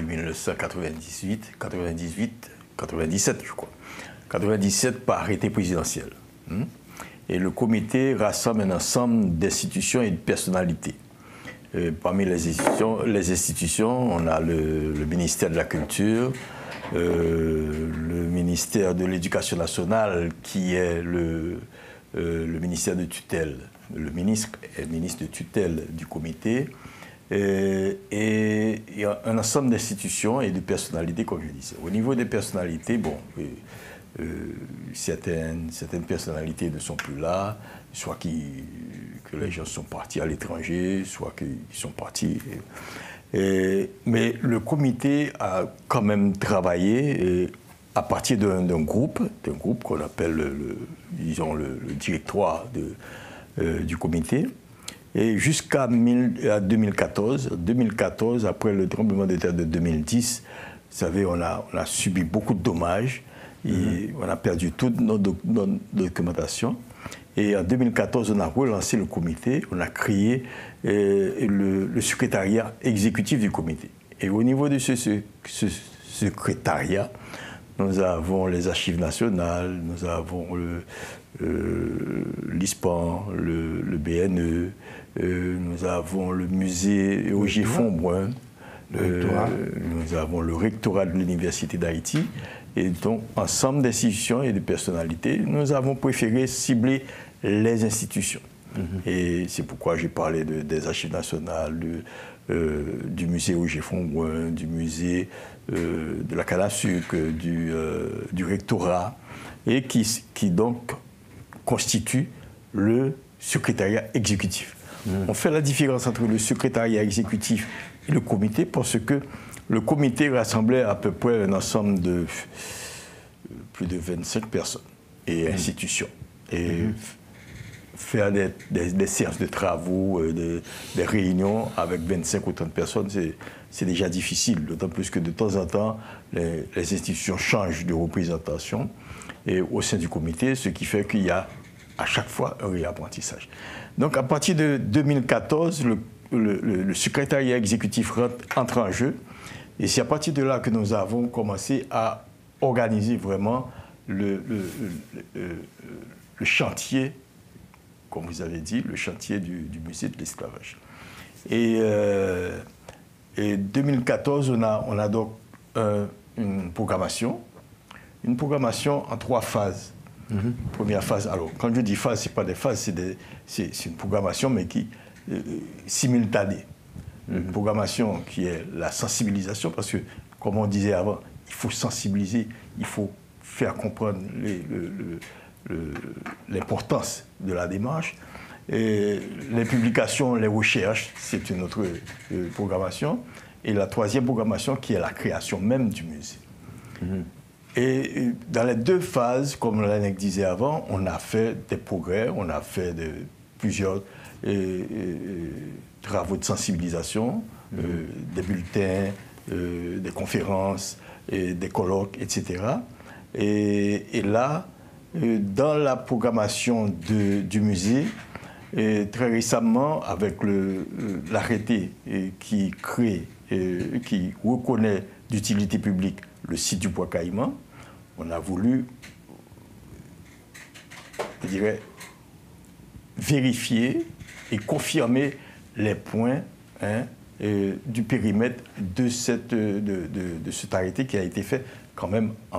Speaker 5: 97, je crois. 97 par arrêté présidentiel. Et le comité rassemble un ensemble d'institutions et de personnalités. Parmi les institutions, on a le ministère de la Culture, le ministère de l'Éducation nationale, qui est le ministère de tutelle. Le ministre est ministre de tutelle du comité. Et il y a un ensemble d'institutions et de personnalités, comme je disais. Au niveau des personnalités, bon, certaines personnalités ne sont plus là, soit que les gens sont partis à l'étranger, soit qu'ils sont partis. Mais le comité a quand même travaillé à partir d'un groupe qu'on appelle le directoire du comité. Et jusqu'à 2014, après le tremblement de terre de 2010, vous savez, on a subi beaucoup de dommages, et on a perdu toute notre documentation. Et en 2014, on a relancé le comité, on a créé le secrétariat exécutif du comité. Et au niveau de ce secrétariat, nous avons les archives nationales, nous avons l'ISPAN, le BNE, nous avons le musée Auger Fonbrun, nous avons le rectorat de l'Université d'Haïti. Et donc, ensemble d'institutions et de personnalités, nous avons préféré cibler les institutions. Et c'est pourquoi j'ai parlé des archives nationales, du musée Auger Fonbrun, du musée de la canne à sucre, du rectorat, et qui donc constitue le secrétariat exécutif. On fait la différence entre le secrétariat exécutif et le comité parce que le comité rassemblait à peu près un ensemble de plus de 25 personnes et institutions. Et faire des séances de travaux, des réunions avec 25 ou 30 personnes, c'est déjà difficile. D'autant plus que de temps en temps, les institutions changent de représentation et au sein du comité, ce qui fait qu'il y a à chaque fois un réapprentissage. Donc à partir de 2014, le secrétariat exécutif entre en jeu. Et c'est à partir de là que nous avons commencé à organiser vraiment le chantier, comme vous avez dit, le chantier du musée de l'esclavage. Et 2014, on a donc une programmation en 3 phases. Première phase, alors quand je dis phase, ce n'est pas des phases, c'est une programmation mais qui simultanée. Une programmation qui est la sensibilisation, parce que, comme on disait avant, il faut sensibiliser, il faut faire comprendre l'importance de la démarche. Et les publications, les recherches, c'est une autre programmation. Et la 3e programmation qui est la création même du musée. Et dans les 2 phases, comme l'ANEC disait avant, on a fait des progrès, on a fait plusieurs travaux de sensibilisation, des bulletins, des conférences, des colloques, etc. Et là, dans la programmation du musée, très récemment, avec l'arrêté qui reconnaît d'utilité publique le site du Bois Caïman, on a voulu, je dirais, vérifier et confirmer les points du périmètre de cet arrêté qui a été fait quand même en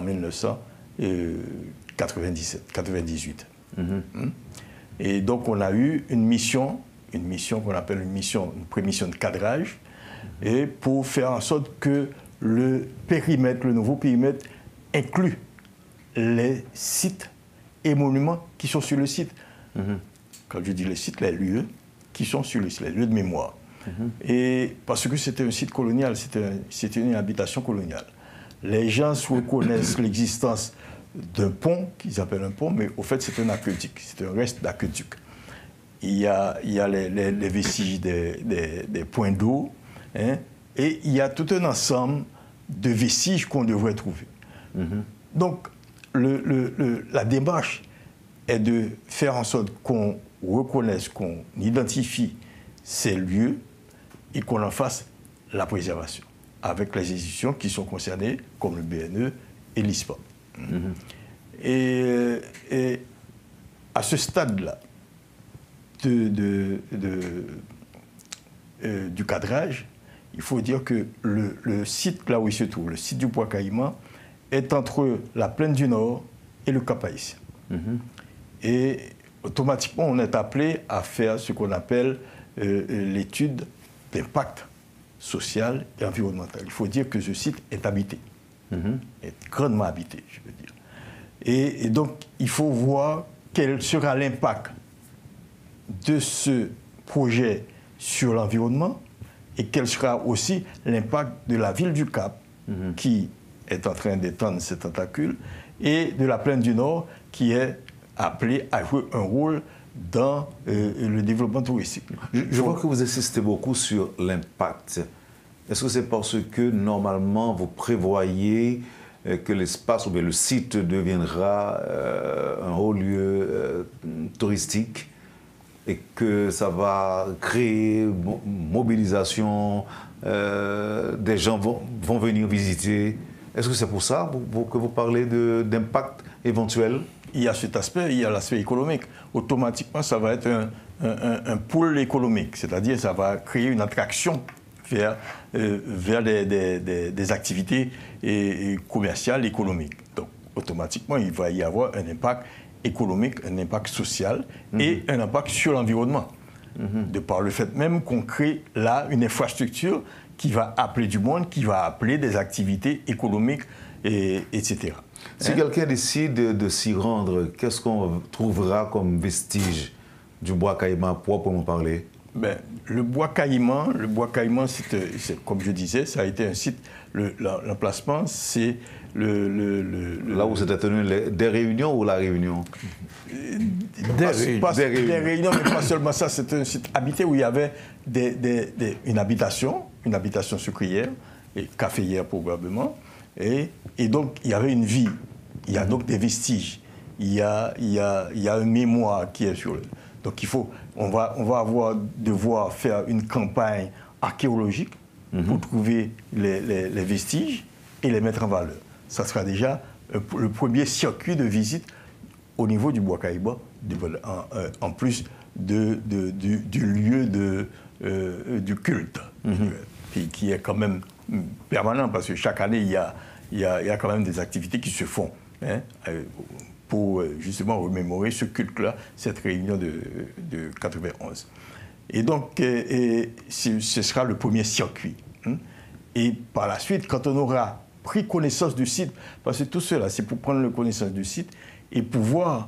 Speaker 5: 1998. Et donc on a eu une mission qu'on appelle une prémission de cadrage, et pour faire en sorte que le nouveau périmètre inclut les sites et monuments qui sont sur le site. Quand je dis les sites, les lieux qui sont sur le site, les lieux de mémoire. Et parce que c'était un site colonial, c'était une habitation coloniale. Les gens reconnaissent l'existence d'un pont, qu'ils appellent un pont, mais au fait c'est un aqueduc, c'est un reste d'aqueduc. Il y a les vestiges des points d'eau, hein, et il y a tout un ensemble de vestiges qu'on devrait trouver. Donc la démarche est de faire en sorte qu'on reconnaisse, qu'on identifie ces lieux et qu'on en fasse la préservation avec les institutions qui sont concernées, comme le BNE et l'ISPA. Et à ce stade-là du cadrage, il faut dire que le site là où il se trouve, le site du Bois Caïman, est entre la plaine du Nord et le Cap Haïtien. Et automatiquement, on est appelé à faire ce qu'on appelle l'étude d'impact social et environnemental. Il faut dire que ce site est habité, est grandement habité, je veux dire. Et donc, il faut voir quel sera l'impact de ce projet sur l'environnement et quel sera aussi l'impact de la ville du Cap, qui est en train d'étendre ses tentacules, et de la plaine du Nord, qui est appelée à jouer un rôle dans le développement touristique.
Speaker 3: Je vois que vous insistez beaucoup sur l'impact. Est-ce que c'est parce que normalement vous prévoyez que l'espace ou bien le site deviendra un haut lieu touristique et que ça va créer mobilisation, des gens vont venir visiter? Est-ce que c'est pour ça que vous parlez d'impact éventuel?
Speaker 5: Il y a cet aspect, il y a l'aspect économique. Automatiquement, ça va être un pôle économique, c'est-à-dire ça va créer une attraction vers des activités commerciales, économiques. Donc, automatiquement, il va y avoir un impact économique, un impact social et un impact sur l'environnement. De par le fait même qu'on crée là une infrastructure qui va appeler du monde, qui va appeler des activités économiques, etc.
Speaker 3: Si quelqu'un décide de s'y rendre, qu'est-ce qu'on trouvera comme vestige du Bois Caïman, proprement parler?
Speaker 5: Le Bois Caïman, c'est, comme je disais, ça a été un site, l'emplacement, c'est
Speaker 3: là où s'était tenu des réunions ou la réunion?
Speaker 5: Des réunions, mais pas seulement ça, c'est un site habité où il y avait une habitation sucrière, et caféière probablement, et donc il y avait une vie, il y a donc des vestiges, il y a une mémoire qui est sur le... Donc on va devoir faire une campagne archéologique pour trouver les vestiges et les mettre en valeur. Ça sera déjà le premier circuit de visite au niveau du Bois Caïman, en plus du lieu du culte, qui est quand même permanent, parce que chaque année, il y a quand même des activités qui se font, hein, pour justement remémorer ce culte-là, cette réunion de 91. Et donc, ce sera le premier circuit. Hein. Et par la suite, quand on aura pris connaissance du site, parce que tout cela, c'est pour prendre connaissance du site et pouvoir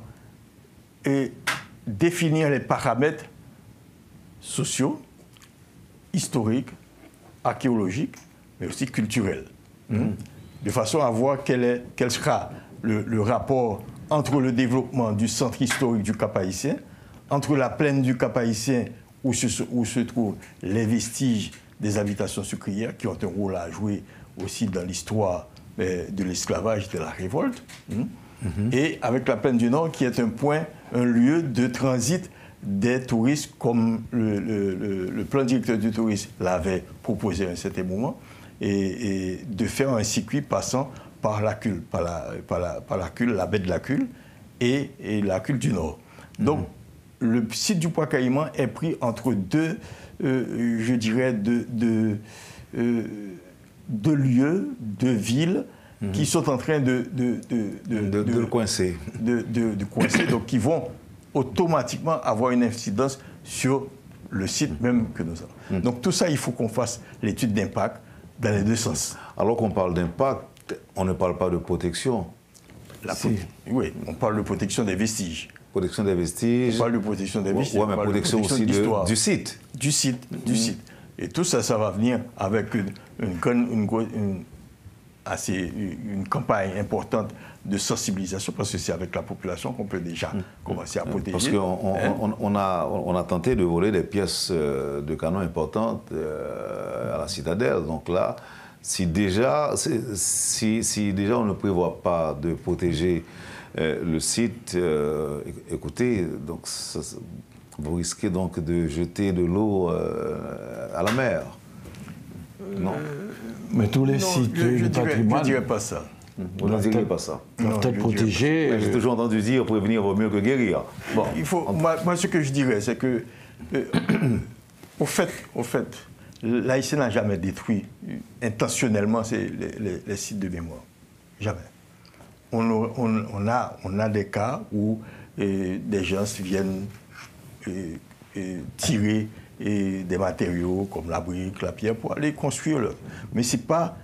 Speaker 5: définir les paramètres sociaux, historiques, archéologiques, mais aussi culturels. De façon à voir quel sera le rapport entre le développement du centre historique du Cap Haïtien, entre la plaine du Cap Haïtien où se trouvent les vestiges des habitations sucrières qui ont un rôle à jouer aussi dans l'histoire de l'esclavage et de la révolte, et avec la plaine du Nord qui est un lieu de transit des touristes, comme le plan directeur du tourisme l'avait proposé à un certain moment, et de faire un circuit passant par la Cule, par la Cule, la baie de la Cule et la Cule du Nord. Donc, le site du Bois Caïman est pris entre deux, je dirais, deux lieux, deux villes qui sont en train de
Speaker 3: le coincer.
Speaker 5: De coincer, donc qui vont automatiquement avoir une incidence sur le site même que nous avons. Donc tout ça, il faut qu'on fasse l'étude d'impact dans les deux sens.
Speaker 3: Alors qu'on parle d'impact, on ne parle pas de protection.
Speaker 5: Oui, on parle de protection des vestiges.
Speaker 3: Protection des vestiges.
Speaker 5: On parle de protection des vestiges.
Speaker 3: Oui, mais protection aussi du site.
Speaker 5: Du site. Et tout ça, ça va venir avec une campagne importante de sensibilisation, parce que c'est avec la population qu'on peut déjà commencer à protéger.
Speaker 3: Parce qu'on a tenté de voler des pièces de canon importantes à la citadelle. Donc là, si déjà on ne prévoit pas de protéger le site, écoutez, donc vous risquez donc de jeter de l'eau à la mer. Non.
Speaker 4: Mais tous les sites du patrimoine...
Speaker 5: Je ne dirais pas ça.
Speaker 3: Vous ne direz pas ça.
Speaker 4: Doivent être protégés.
Speaker 3: J'ai toujours entendu dire prévenir vaut mieux que guérir. Bon.
Speaker 5: Moi, ce que je dirais, c'est que, au fait, l'AIC n'a jamais détruit intentionnellement les sites de mémoire. Jamais. On a des cas où des gens viennent tirer des matériaux comme la brique, la pierre pour aller construire l'œuvre. Mais ce n'est pas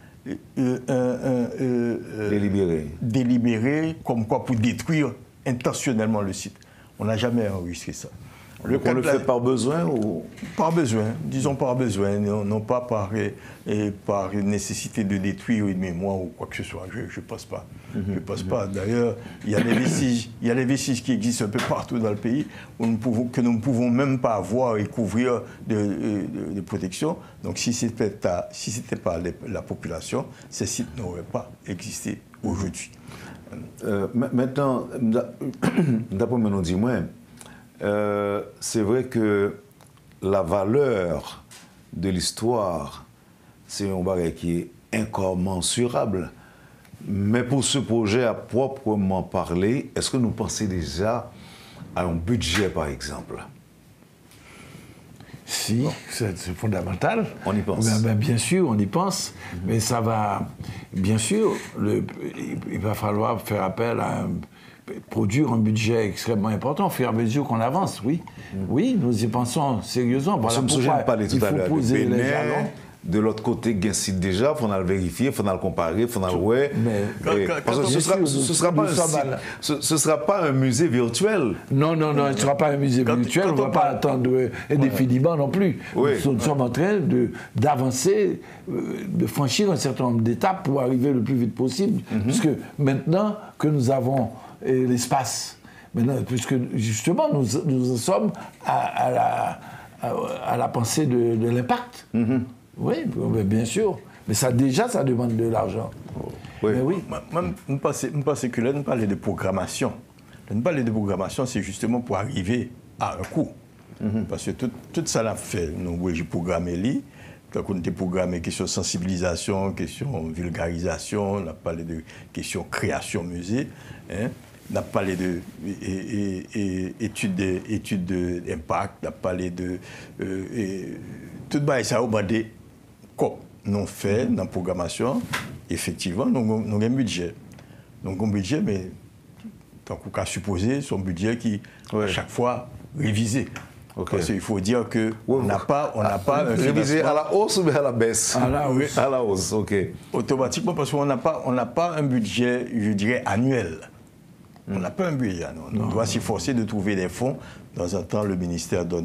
Speaker 5: délibéré comme quoi pour détruire intentionnellement le site. On n'a jamais enregistré ça.
Speaker 3: On le fait par besoin ou...
Speaker 5: Par besoin, disons par besoin, non pas par nécessité de détruire une mémoire ou quoi que ce soit. Je ne pense pas. Je pense pas. D'ailleurs, il y a des vestiges qui existent un peu partout dans le pays que nous ne pouvons même pas voir et couvrir de protection. Donc si ce n'était pas la population, ces sites n'auraient pas existé aujourd'hui.
Speaker 3: Maintenant, d'après ce que nous dit moi, c'est vrai que la valeur de l'histoire, c'est un bagage qui est incommensurable. Mais pour ce projet à proprement parler, est-ce que nous pensons déjà à un budget, par exemple?
Speaker 4: Si, c'est fondamental.
Speaker 3: On y pense.
Speaker 4: Bien sûr, on y pense. Mais ça va... Bien sûr, il va falloir faire appel à produire un budget extrêmement important au fur et à mesure qu'on avance, oui. Oui, nous y pensons sérieusement.
Speaker 3: Voilà, je ne me souviens pas parler tout à l'heure de Bénin. De l'autre côté, il y a un site déjà, il faut le vérifier, il faut le comparer, il faut le voir. Parce que ce ne sera pas un musée virtuel.
Speaker 4: Non, il ne sera pas un musée virtuel, on ne va pas attendre indéfiniment non plus. Nous sommes en train d'avancer, de franchir un certain nombre d'étapes pour arriver le plus vite possible, puisque maintenant que nous avons l'espace, puisque justement nous en sommes à la pensée de l'impact. Oui, bien sûr. Mais ça demande de l'argent.
Speaker 5: Oui. Mais oui. Je pense que là, nous parlons de programmation. Nous parlons de programmation, c'est justement pour arriver à un coût. Parce que tout ça l'a fait. Nous avons programmé quand on était programmé question sensibilisation, question vulgarisation, on a parlé de question création musée. On a parlé d'études d'impact, on a parlé de... tout ça a demandé quoi nous fait dans la programmation. Effectivement, nous avons un budget. Donc un budget, mais tant qu'on a supposé, son budget qui, à chaque fois, révisé. Parce qu'il faut dire qu'on n'a pas un
Speaker 3: révisé à la hausse ou à la baisse?
Speaker 5: À la hausse.
Speaker 3: À la hausse, ok.
Speaker 5: Automatiquement, parce qu'on n'a pas un budget, je dirais, annuel. On n'a pas un budget. On doit s'efforcer de trouver des fonds. De temps en temps, le ministère de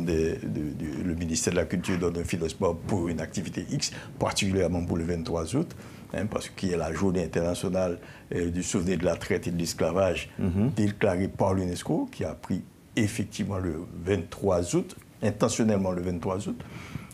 Speaker 5: la Culture donne un financement pour une activité X, particulièrement pour le 23 août, parce qu'il y a la journée internationale du souvenir de la traite et de l'esclavage déclarée par l'UNESCO, qui a pris effectivement le 23 août, intentionnellement le 23 août.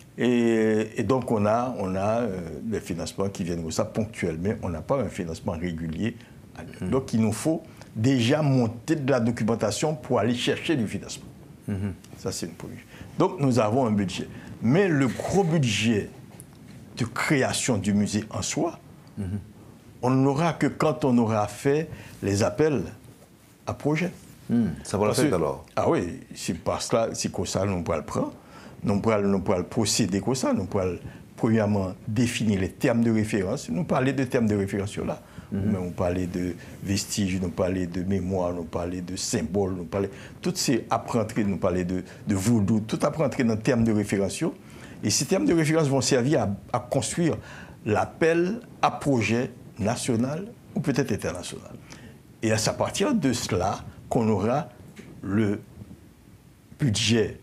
Speaker 5: Et donc, on a des financements qui viennent comme ça ponctuels, mais on n'a pas un financement régulier. Donc, il nous faut déjà monter de la documentation pour aller chercher du financement. Ça, c'est une première. Donc, nous avons un budget. Mais le gros budget de création du musée en soi, on n'aura que quand on aura fait les appels à projets.
Speaker 3: Ça va le faire alors?
Speaker 5: Ah oui, c'est parce que c'est comme ça nous pourrons le prendre. Nous pourrons procéder comme ça. Nous pourrons premièrement définir les termes de référence. Nous parler de termes de référence là. Mais on parlait de vestiges, nous parlait de mémoire, nous parlait de symboles, nous parlait toutes ces après-entrées, nous parlait de voodoo, tout après-entrée dans les termes de référence. Et ces termes de référence vont servir à construire l'appel à projet national ou peut-être international. Et c'est à partir de cela qu'on aura le budget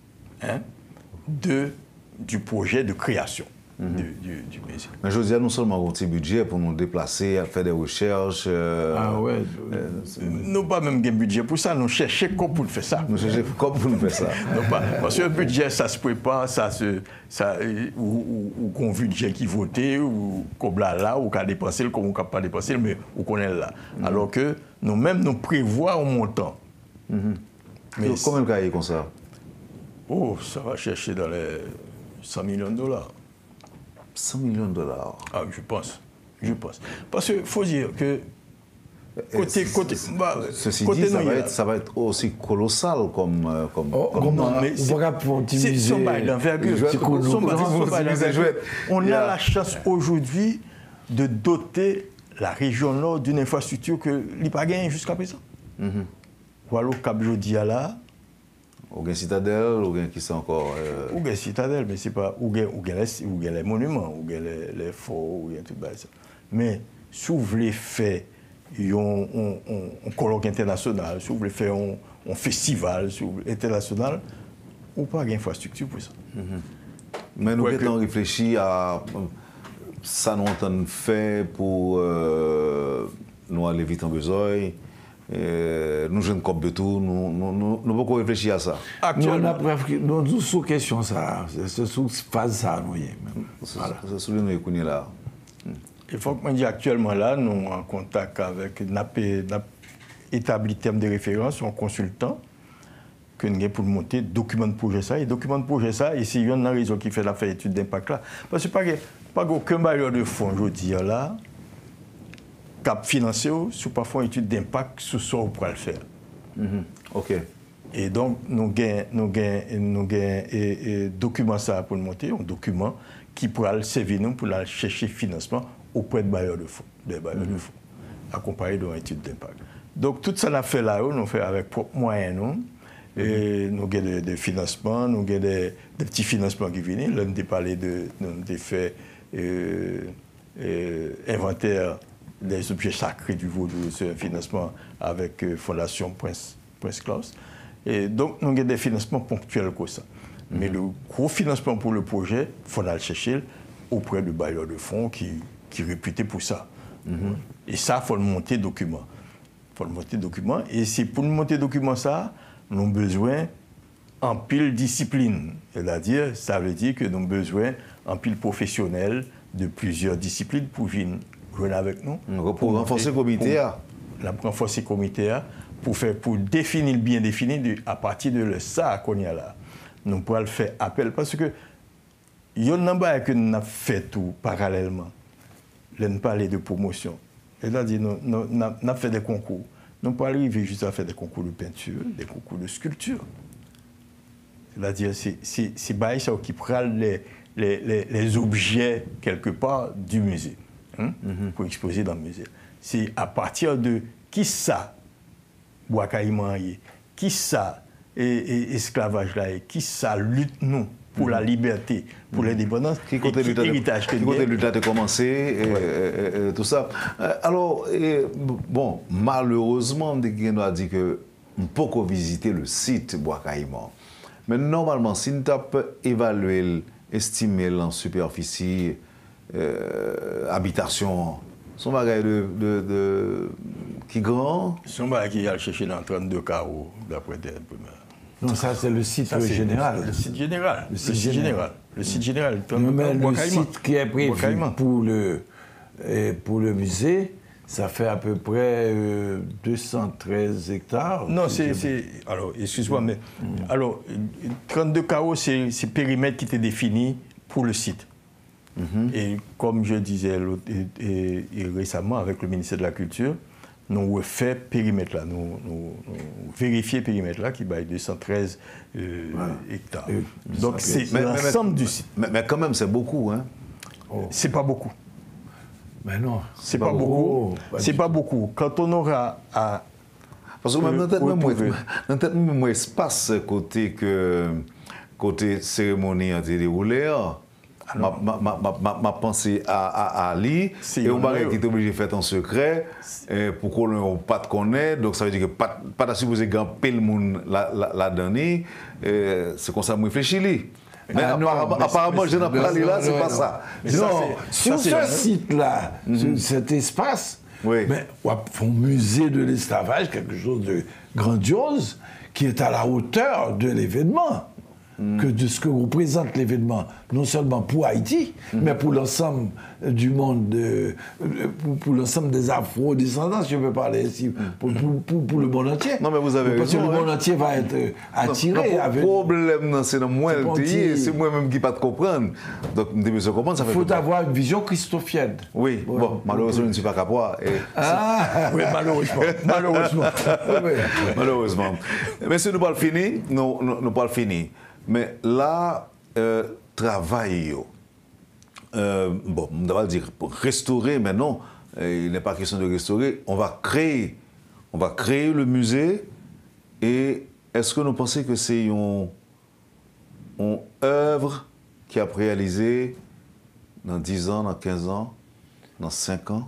Speaker 5: du projet de création du musée.
Speaker 3: Mais je veux dire, nous seulement un petit budget pour nous déplacer, à faire des recherches.
Speaker 4: Ah ouais.
Speaker 5: Nous pas même un budget pour ça, nous cherchons comme pour faire ça.
Speaker 3: Nous cherchons comme pour nous faire ça.
Speaker 5: Parce que le budget, ça se prépare, ou qu'on budget qui voté, ou qu'on là, ou qu'on dépense, comme on ne peut pas dépenser, mais ou qu'on est là. Alors que nous-mêmes, nous prévoyons un montant.
Speaker 3: Mais combien de cahiers comme ça?
Speaker 5: Oh, ça va chercher dans les 100 millions de dollars.
Speaker 3: 100 millions de dollars.
Speaker 5: Ah, je pense. Parce qu'il faut dire que
Speaker 3: ceci dit, ça va être aussi colossal comme
Speaker 5: non, mais c'est d'envergure. On a la chance aujourd'hui de doter la région nord d'une infrastructure que l'IA pas gagné jusqu'à présent. Voilà au Cap Jodia là.
Speaker 3: Ou bien citadelle, ou bien qui c'est encore.
Speaker 5: Ou bien citadelle, mais c'est pas. Ou bien les monuments, ou bien les forts, ou bien tout ça. Mais si vous voulez faire un colloque international, si vous voulez faire un festival international, ou pas d'infrastructure pour ça.
Speaker 3: Mais nous avons réfléchi à ça nous avons fait pour nous aller vite en besoin. Nous jeunes comme de tout, nous beaucoup réfléchi à ça.
Speaker 4: Actuellement, nous sommes sous question ça, c'est sous phase ça nous.
Speaker 3: C'est sous le nous là.
Speaker 5: Il faut que je dise actuellement là, nous sommes en contact avec établi termes de référence, un consultant que nous avons pour monter document de projet ça. Et document de projet ça, et c'est une raison qui fait la fait étude d'impact là. Parce que pas aucun bailleur de fonds, je dis là. Cap financier, si pas faire une étude d'impact sur ce qu'on pourra le faire.
Speaker 3: OK.
Speaker 5: Et donc, nous avons un document ça pour nous monter, un document qui pourra servir nous pour aller chercher financement auprès de bailleurs de fonds, accompagné d'une étude d'impact. Donc, tout ça, nous fait là, nous fait avec propres moyens. Nous avons des financements, nous avons des petits financements qui viennent. Là, nous avons parlé nous avons fait inventaire des objets sacrés du vaudou, c'est un financement avec Fondation Prince Claus. Et donc, nous avons des financements ponctuels comme ça. Mais le gros financement pour le projet, il faut aller chercher auprès de bailleurs de fonds qui est réputé pour ça. Et ça, il faut le monter document. Et c'est pour nous monter document ça, nous avons besoin en pile discipline. C'est-à-dire, ça veut dire que nous avons besoin en pile professionnel de plusieurs disciplines pour venir jouer avec nous.
Speaker 3: Pour renforcer le comité.
Speaker 5: Pour renforcer le comité, pour définir le bien défini à partir de ça qu'on y a là. Nous pourrons le faire appel parce que il y a un nombre que nous avons fait tout parallèlement. Nous parler de promotion. C'est-à-dire, nous avons fait des concours. Nous pourrons arriver juste à faire des concours de peinture, des concours de sculpture. C'est-à-dire, c'est ça qui prend les objets quelque part du musée. Pour exposer dans le musée. C'est à partir de qui ça, Boakaïman, qui ça, esclavage là, qui ça lutte nous pour la liberté, pour l'indépendance,
Speaker 3: qui côté l'héritage qui côté lutte a commencé, tout ça. Alors, bon, malheureusement, on a dit que on peut pas visiter le site Boakaïman. Mais normalement, si on peut évaluer, estimer en superficie, habitation, son bagage qui grand.
Speaker 5: Son bagage qui a cherché dans 32 carreaux, d'après des premières.
Speaker 4: Non, ça c'est le site général.
Speaker 5: Le site général. Le site général. Le site général.
Speaker 4: Mais le site qui est prévu pour le musée, ça fait à peu près 213 hectares.
Speaker 5: Non, alors, excuse-moi, mais. Alors, 32 carreaux, c'est le périmètre qui était défini pour le site. Et comme je disais récemment avec le ministère de la Culture, nous refait périmètre là, nous vérifier périmètre là qui va 213 hectares. Donc c'est l'ensemble du site.
Speaker 3: Mais quand même, c'est beaucoup, hein?
Speaker 5: C'est pas beaucoup.
Speaker 4: Mais non.
Speaker 5: C'est pas beaucoup. C'est pas beaucoup. Quand on aura à...
Speaker 3: Parce que même dans tête même espace côté cérémonie en déroulé, ma pensée à Ali, et on va être obligé de faire en secret pour qu'on ne pas te connaisse, donc ça veut dire que pas de supposer gagner le monde la dernière, c'est comme ça que je réfléchis. Mais apparemment, je n'ai pas parlé là, c'est pas ça.
Speaker 4: Non, sur ce site-là, sur cet espace, mais on a un musée de l'esclavage, quelque chose de grandiose, qui est à la hauteur de l'événement, que de ce que représente l'événement, non seulement pour Haïti, mais pour l'ensemble du monde, pour l'ensemble des afro-descendants, je veux parler ici, pour le monde entier.
Speaker 3: Non, mais vous avez
Speaker 4: parce
Speaker 3: raison.
Speaker 4: Parce que le monde entier va être attiré.
Speaker 3: Le problème, c'est c'est moi-même qui ne peux pas comprendre. Donc, je comprendre, ça fait.
Speaker 4: Il faut avoir une vision christophienne.
Speaker 3: Oui, bon, malheureusement, je ne suis pas capable.
Speaker 5: Oui, malheureusement.
Speaker 3: Malheureusement. Mais si nous ne pas finir, nous pas finir. Mais là, travail, bon, on va dire restaurer, mais non, il n'est pas question de restaurer. On va créer le musée. Et est-ce que nous pensons que c'est une œuvre qui a réalisé dans 10 ans, dans 15 ans, dans 5 ans?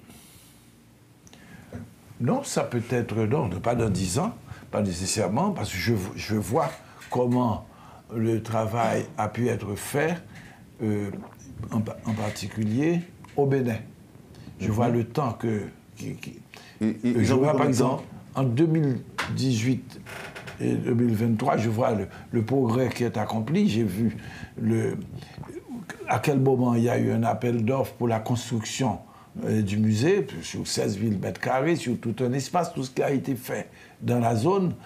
Speaker 4: Non, ça peut être, non, pas dans 10 ans, pas nécessairement, parce que je vois comment le travail a pu être fait, en particulier au Bénin. Je vois le temps que... je vois par exemple, en 2018 et 2023, je vois le progrès qui est accompli. J'ai vu à quel moment il y a eu un appel d'offres pour la construction du musée, sur 16 000 mètres carrés, sur tout un espace, tout ce qui a été fait dans la zone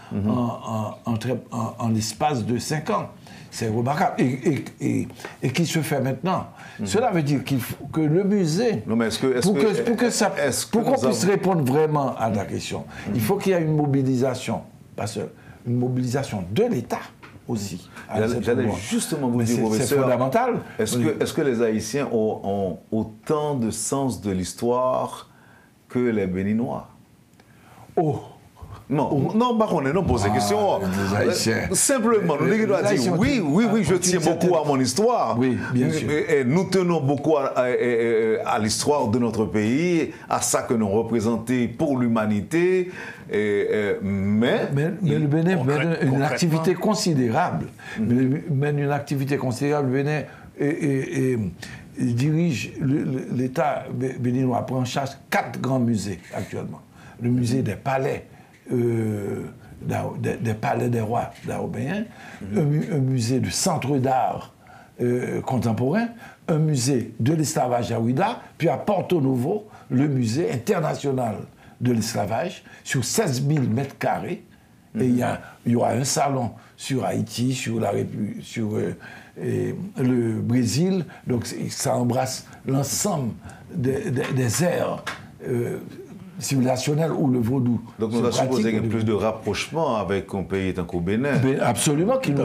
Speaker 4: en l'espace de 5 ans. C'est remarquable. Et qui se fait maintenant. Cela veut dire que le musée, pour qu'on puisse répondre vraiment à la question, il faut qu'il y ait une mobilisation, une mobilisation de l'État aussi.
Speaker 3: J'allais justement vous dire,
Speaker 4: c'est fondamental.
Speaker 3: Est-ce que les Haïtiens ont autant de sens de l'histoire que les Béninois?
Speaker 4: Oh!
Speaker 3: Non, par contre, non, pose la question. Simplement, nous doit dire oui, je tiens beaucoup à mon histoire.
Speaker 4: Oui, bien sûr.
Speaker 3: Et nous tenons beaucoup à l'histoire de notre pays, à ça que nous représentons pour l'humanité. Mais
Speaker 4: le Bénin mène une activité considérable. Mène une activité considérable. Le Bénin dirige, l'État béninois prend en charge 4 grands musées actuellement. Le musée des palais. Des palais des rois daobéens, un musée du centre d'art contemporain, un musée de l'esclavage à Ouida, puis à Porto Novo, le musée international de l'esclavage, sur 16 000 mètres carrés. Et il y aura un salon sur Haïti, sur le Brésil, donc ça embrasse l'ensemble des aires civilisationnel ou le vaudou.
Speaker 3: Donc nous avons supposé qu'il y ait plus de rapprochement avec un pays tant qu'au Bénin.
Speaker 4: Absolument, qui nous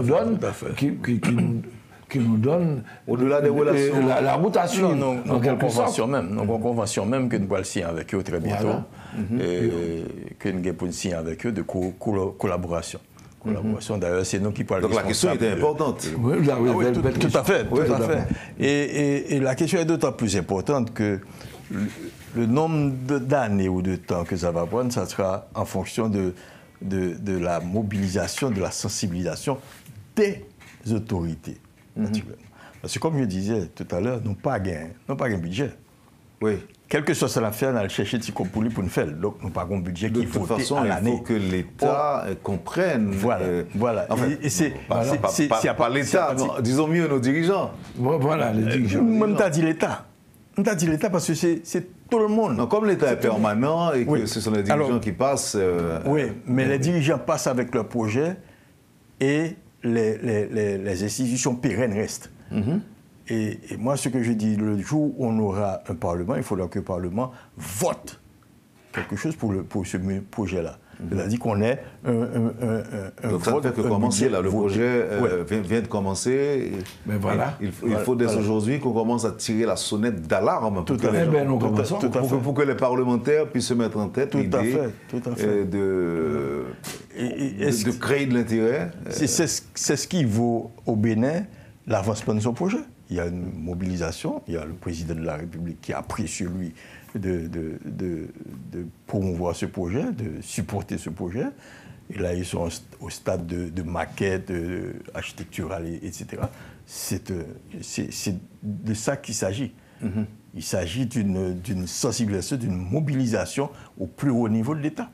Speaker 4: donne
Speaker 3: au-delà des relations,
Speaker 4: la route à suivre.
Speaker 5: Nos conventions même que nous allons signer avec eux très bientôt, que nous allons signer avec eux de collaboration. D'ailleurs, c'est nous qui parlons.
Speaker 3: Donc la question était importante.
Speaker 5: Oui, tout à fait. Et la question est d'autant plus importante que le nombre d'années ou de temps que ça va prendre, ça sera en fonction de la mobilisation, de la sensibilisation des autorités, naturellement. Parce que comme je disais tout à l'heure, nous n'avons pas un budget.
Speaker 3: Oui.
Speaker 5: Quelle que soit cette affaire, on a cherché pour nous faire. Donc, nous n'avons pas un budget qui faut à l'année.
Speaker 3: Il faut que l'État comprenne.
Speaker 5: Voilà.
Speaker 3: Enfin,
Speaker 5: et c'est
Speaker 3: pas l'État, disons mieux nos dirigeants.
Speaker 4: Voilà, les dirigeants.
Speaker 5: Même t'as dit l'État. On t'a dit l'État parce que c'est tout le monde.
Speaker 3: Non, comme l'État est permanent et que ce sont les dirigeants qui passent...
Speaker 5: oui, mais les dirigeants passent avec leur projet et les institutions pérennes restent. Et moi, ce que je dis, le jour où on aura un Parlement, il faudra que le Parlement vote quelque chose pour ce projet-là. C'est-à-dire qu'on est un
Speaker 3: donc ça ne fait que commencer, là, le projet vient de commencer.
Speaker 4: Mais voilà.
Speaker 3: Il faut dès aujourd'hui qu'on commence à tirer la sonnette d'alarme pour que les parlementaires puissent se mettre en tête l'idée de créer de l'intérêt.
Speaker 5: C'est ce qui vaut au Bénin l'avancement de son projet. Il y a une mobilisation, il y a le président de la République qui a pris sur lui de promouvoir ce projet, de supporter ce projet. Et là, ils sont au stade de maquette architecturale, etc. C'est de ça qu'il s'agit. Il s'agit d'une sensibilisation, d'une mobilisation au plus haut niveau de l'État.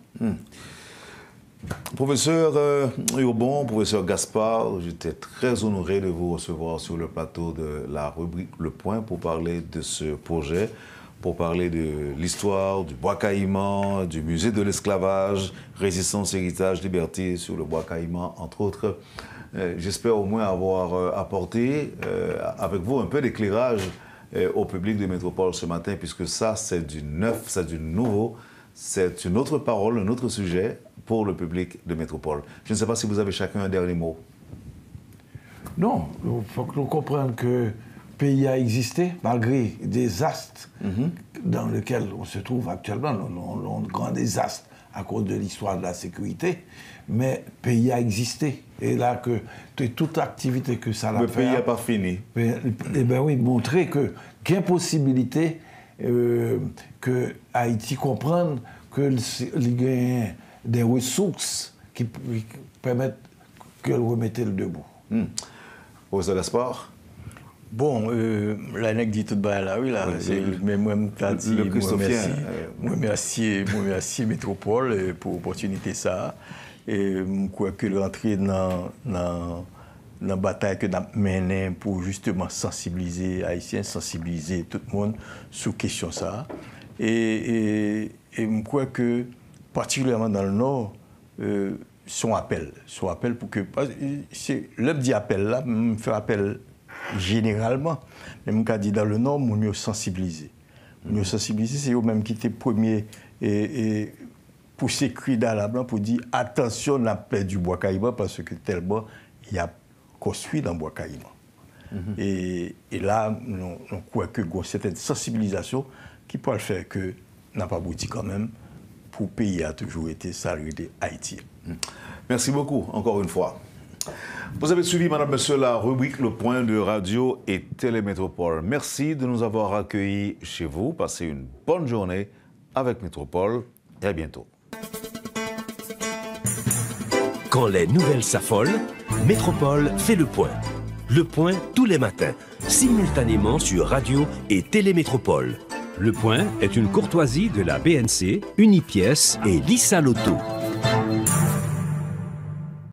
Speaker 3: Professeur Urbon, professeur Gaspard, j'étais très honoré de vous recevoir sur le plateau de la rubrique Le Point pour parler de ce projet, pour parler de l'histoire du bois caïman, du musée de l'esclavage, résistance, héritage, liberté sur le bois caïman, entre autres. J'espère au moins avoir apporté avec vous un peu d'éclairage au public de Métropole ce matin, puisque ça, c'est du neuf, c'est du nouveau, c'est une autre parole, un autre sujet pour le public de Métropole. Je ne sais pas si vous avez chacun un dernier mot.
Speaker 4: Non, il faut que nous comprenions que le pays a existé malgré des astres dans lesquels on se trouve actuellement, un grand désastre à cause de l'histoire de la sécurité, mais le pays a existé. Et là, que toute activité que ça a fait...
Speaker 3: Le pays n'a pas fini.
Speaker 4: Eh bien oui, montrer qu'il y a possibilité que Haïti comprenne qu'il y a des ressources qui permettent qu'elle remette le debout.
Speaker 3: Professeur Gaspard?
Speaker 5: Bon, l'anecdote tout bas là, oui, là, mais moi, je
Speaker 3: le Christophien.
Speaker 5: Moi, merci Métropole pour l'opportunité ça. Et je crois que l'entrée dans la bataille que nous avons menée pour justement sensibiliser les Haïtiens, sensibiliser tout le monde sur la question ça. Et je crois que, particulièrement dans le Nord, son appel pour que... L'homme dit appel là, me fait appel généralement, mais je dis dans le Nord, nous mieux sensibiliser. Nous sensibiliser, c'est eux-mêmes qui étaient premiers et pour s'écrire dans la blanc pour dire attention, on a perdu bois caïman parce que tellement il y a construit dans bois caïman. Et là, nous croyons que cette sensibilisation qui peut le faire que n'a pas abouti quand même pour le pays a toujours été salué Haïti.
Speaker 3: Merci beaucoup, encore une fois. Vous avez suivi, madame, monsieur, la rubrique Le Point de Radio et Télémétropole. Merci de nous avoir accueillis chez vous. Passez une bonne journée avec Métropole et à bientôt.
Speaker 1: Quand les nouvelles s'affolent, Métropole fait le point. Le point tous les matins, simultanément sur Radio et Télémétropole.
Speaker 2: Le Point est une courtoisie de la BNC, Unipièce et Lisa Loto.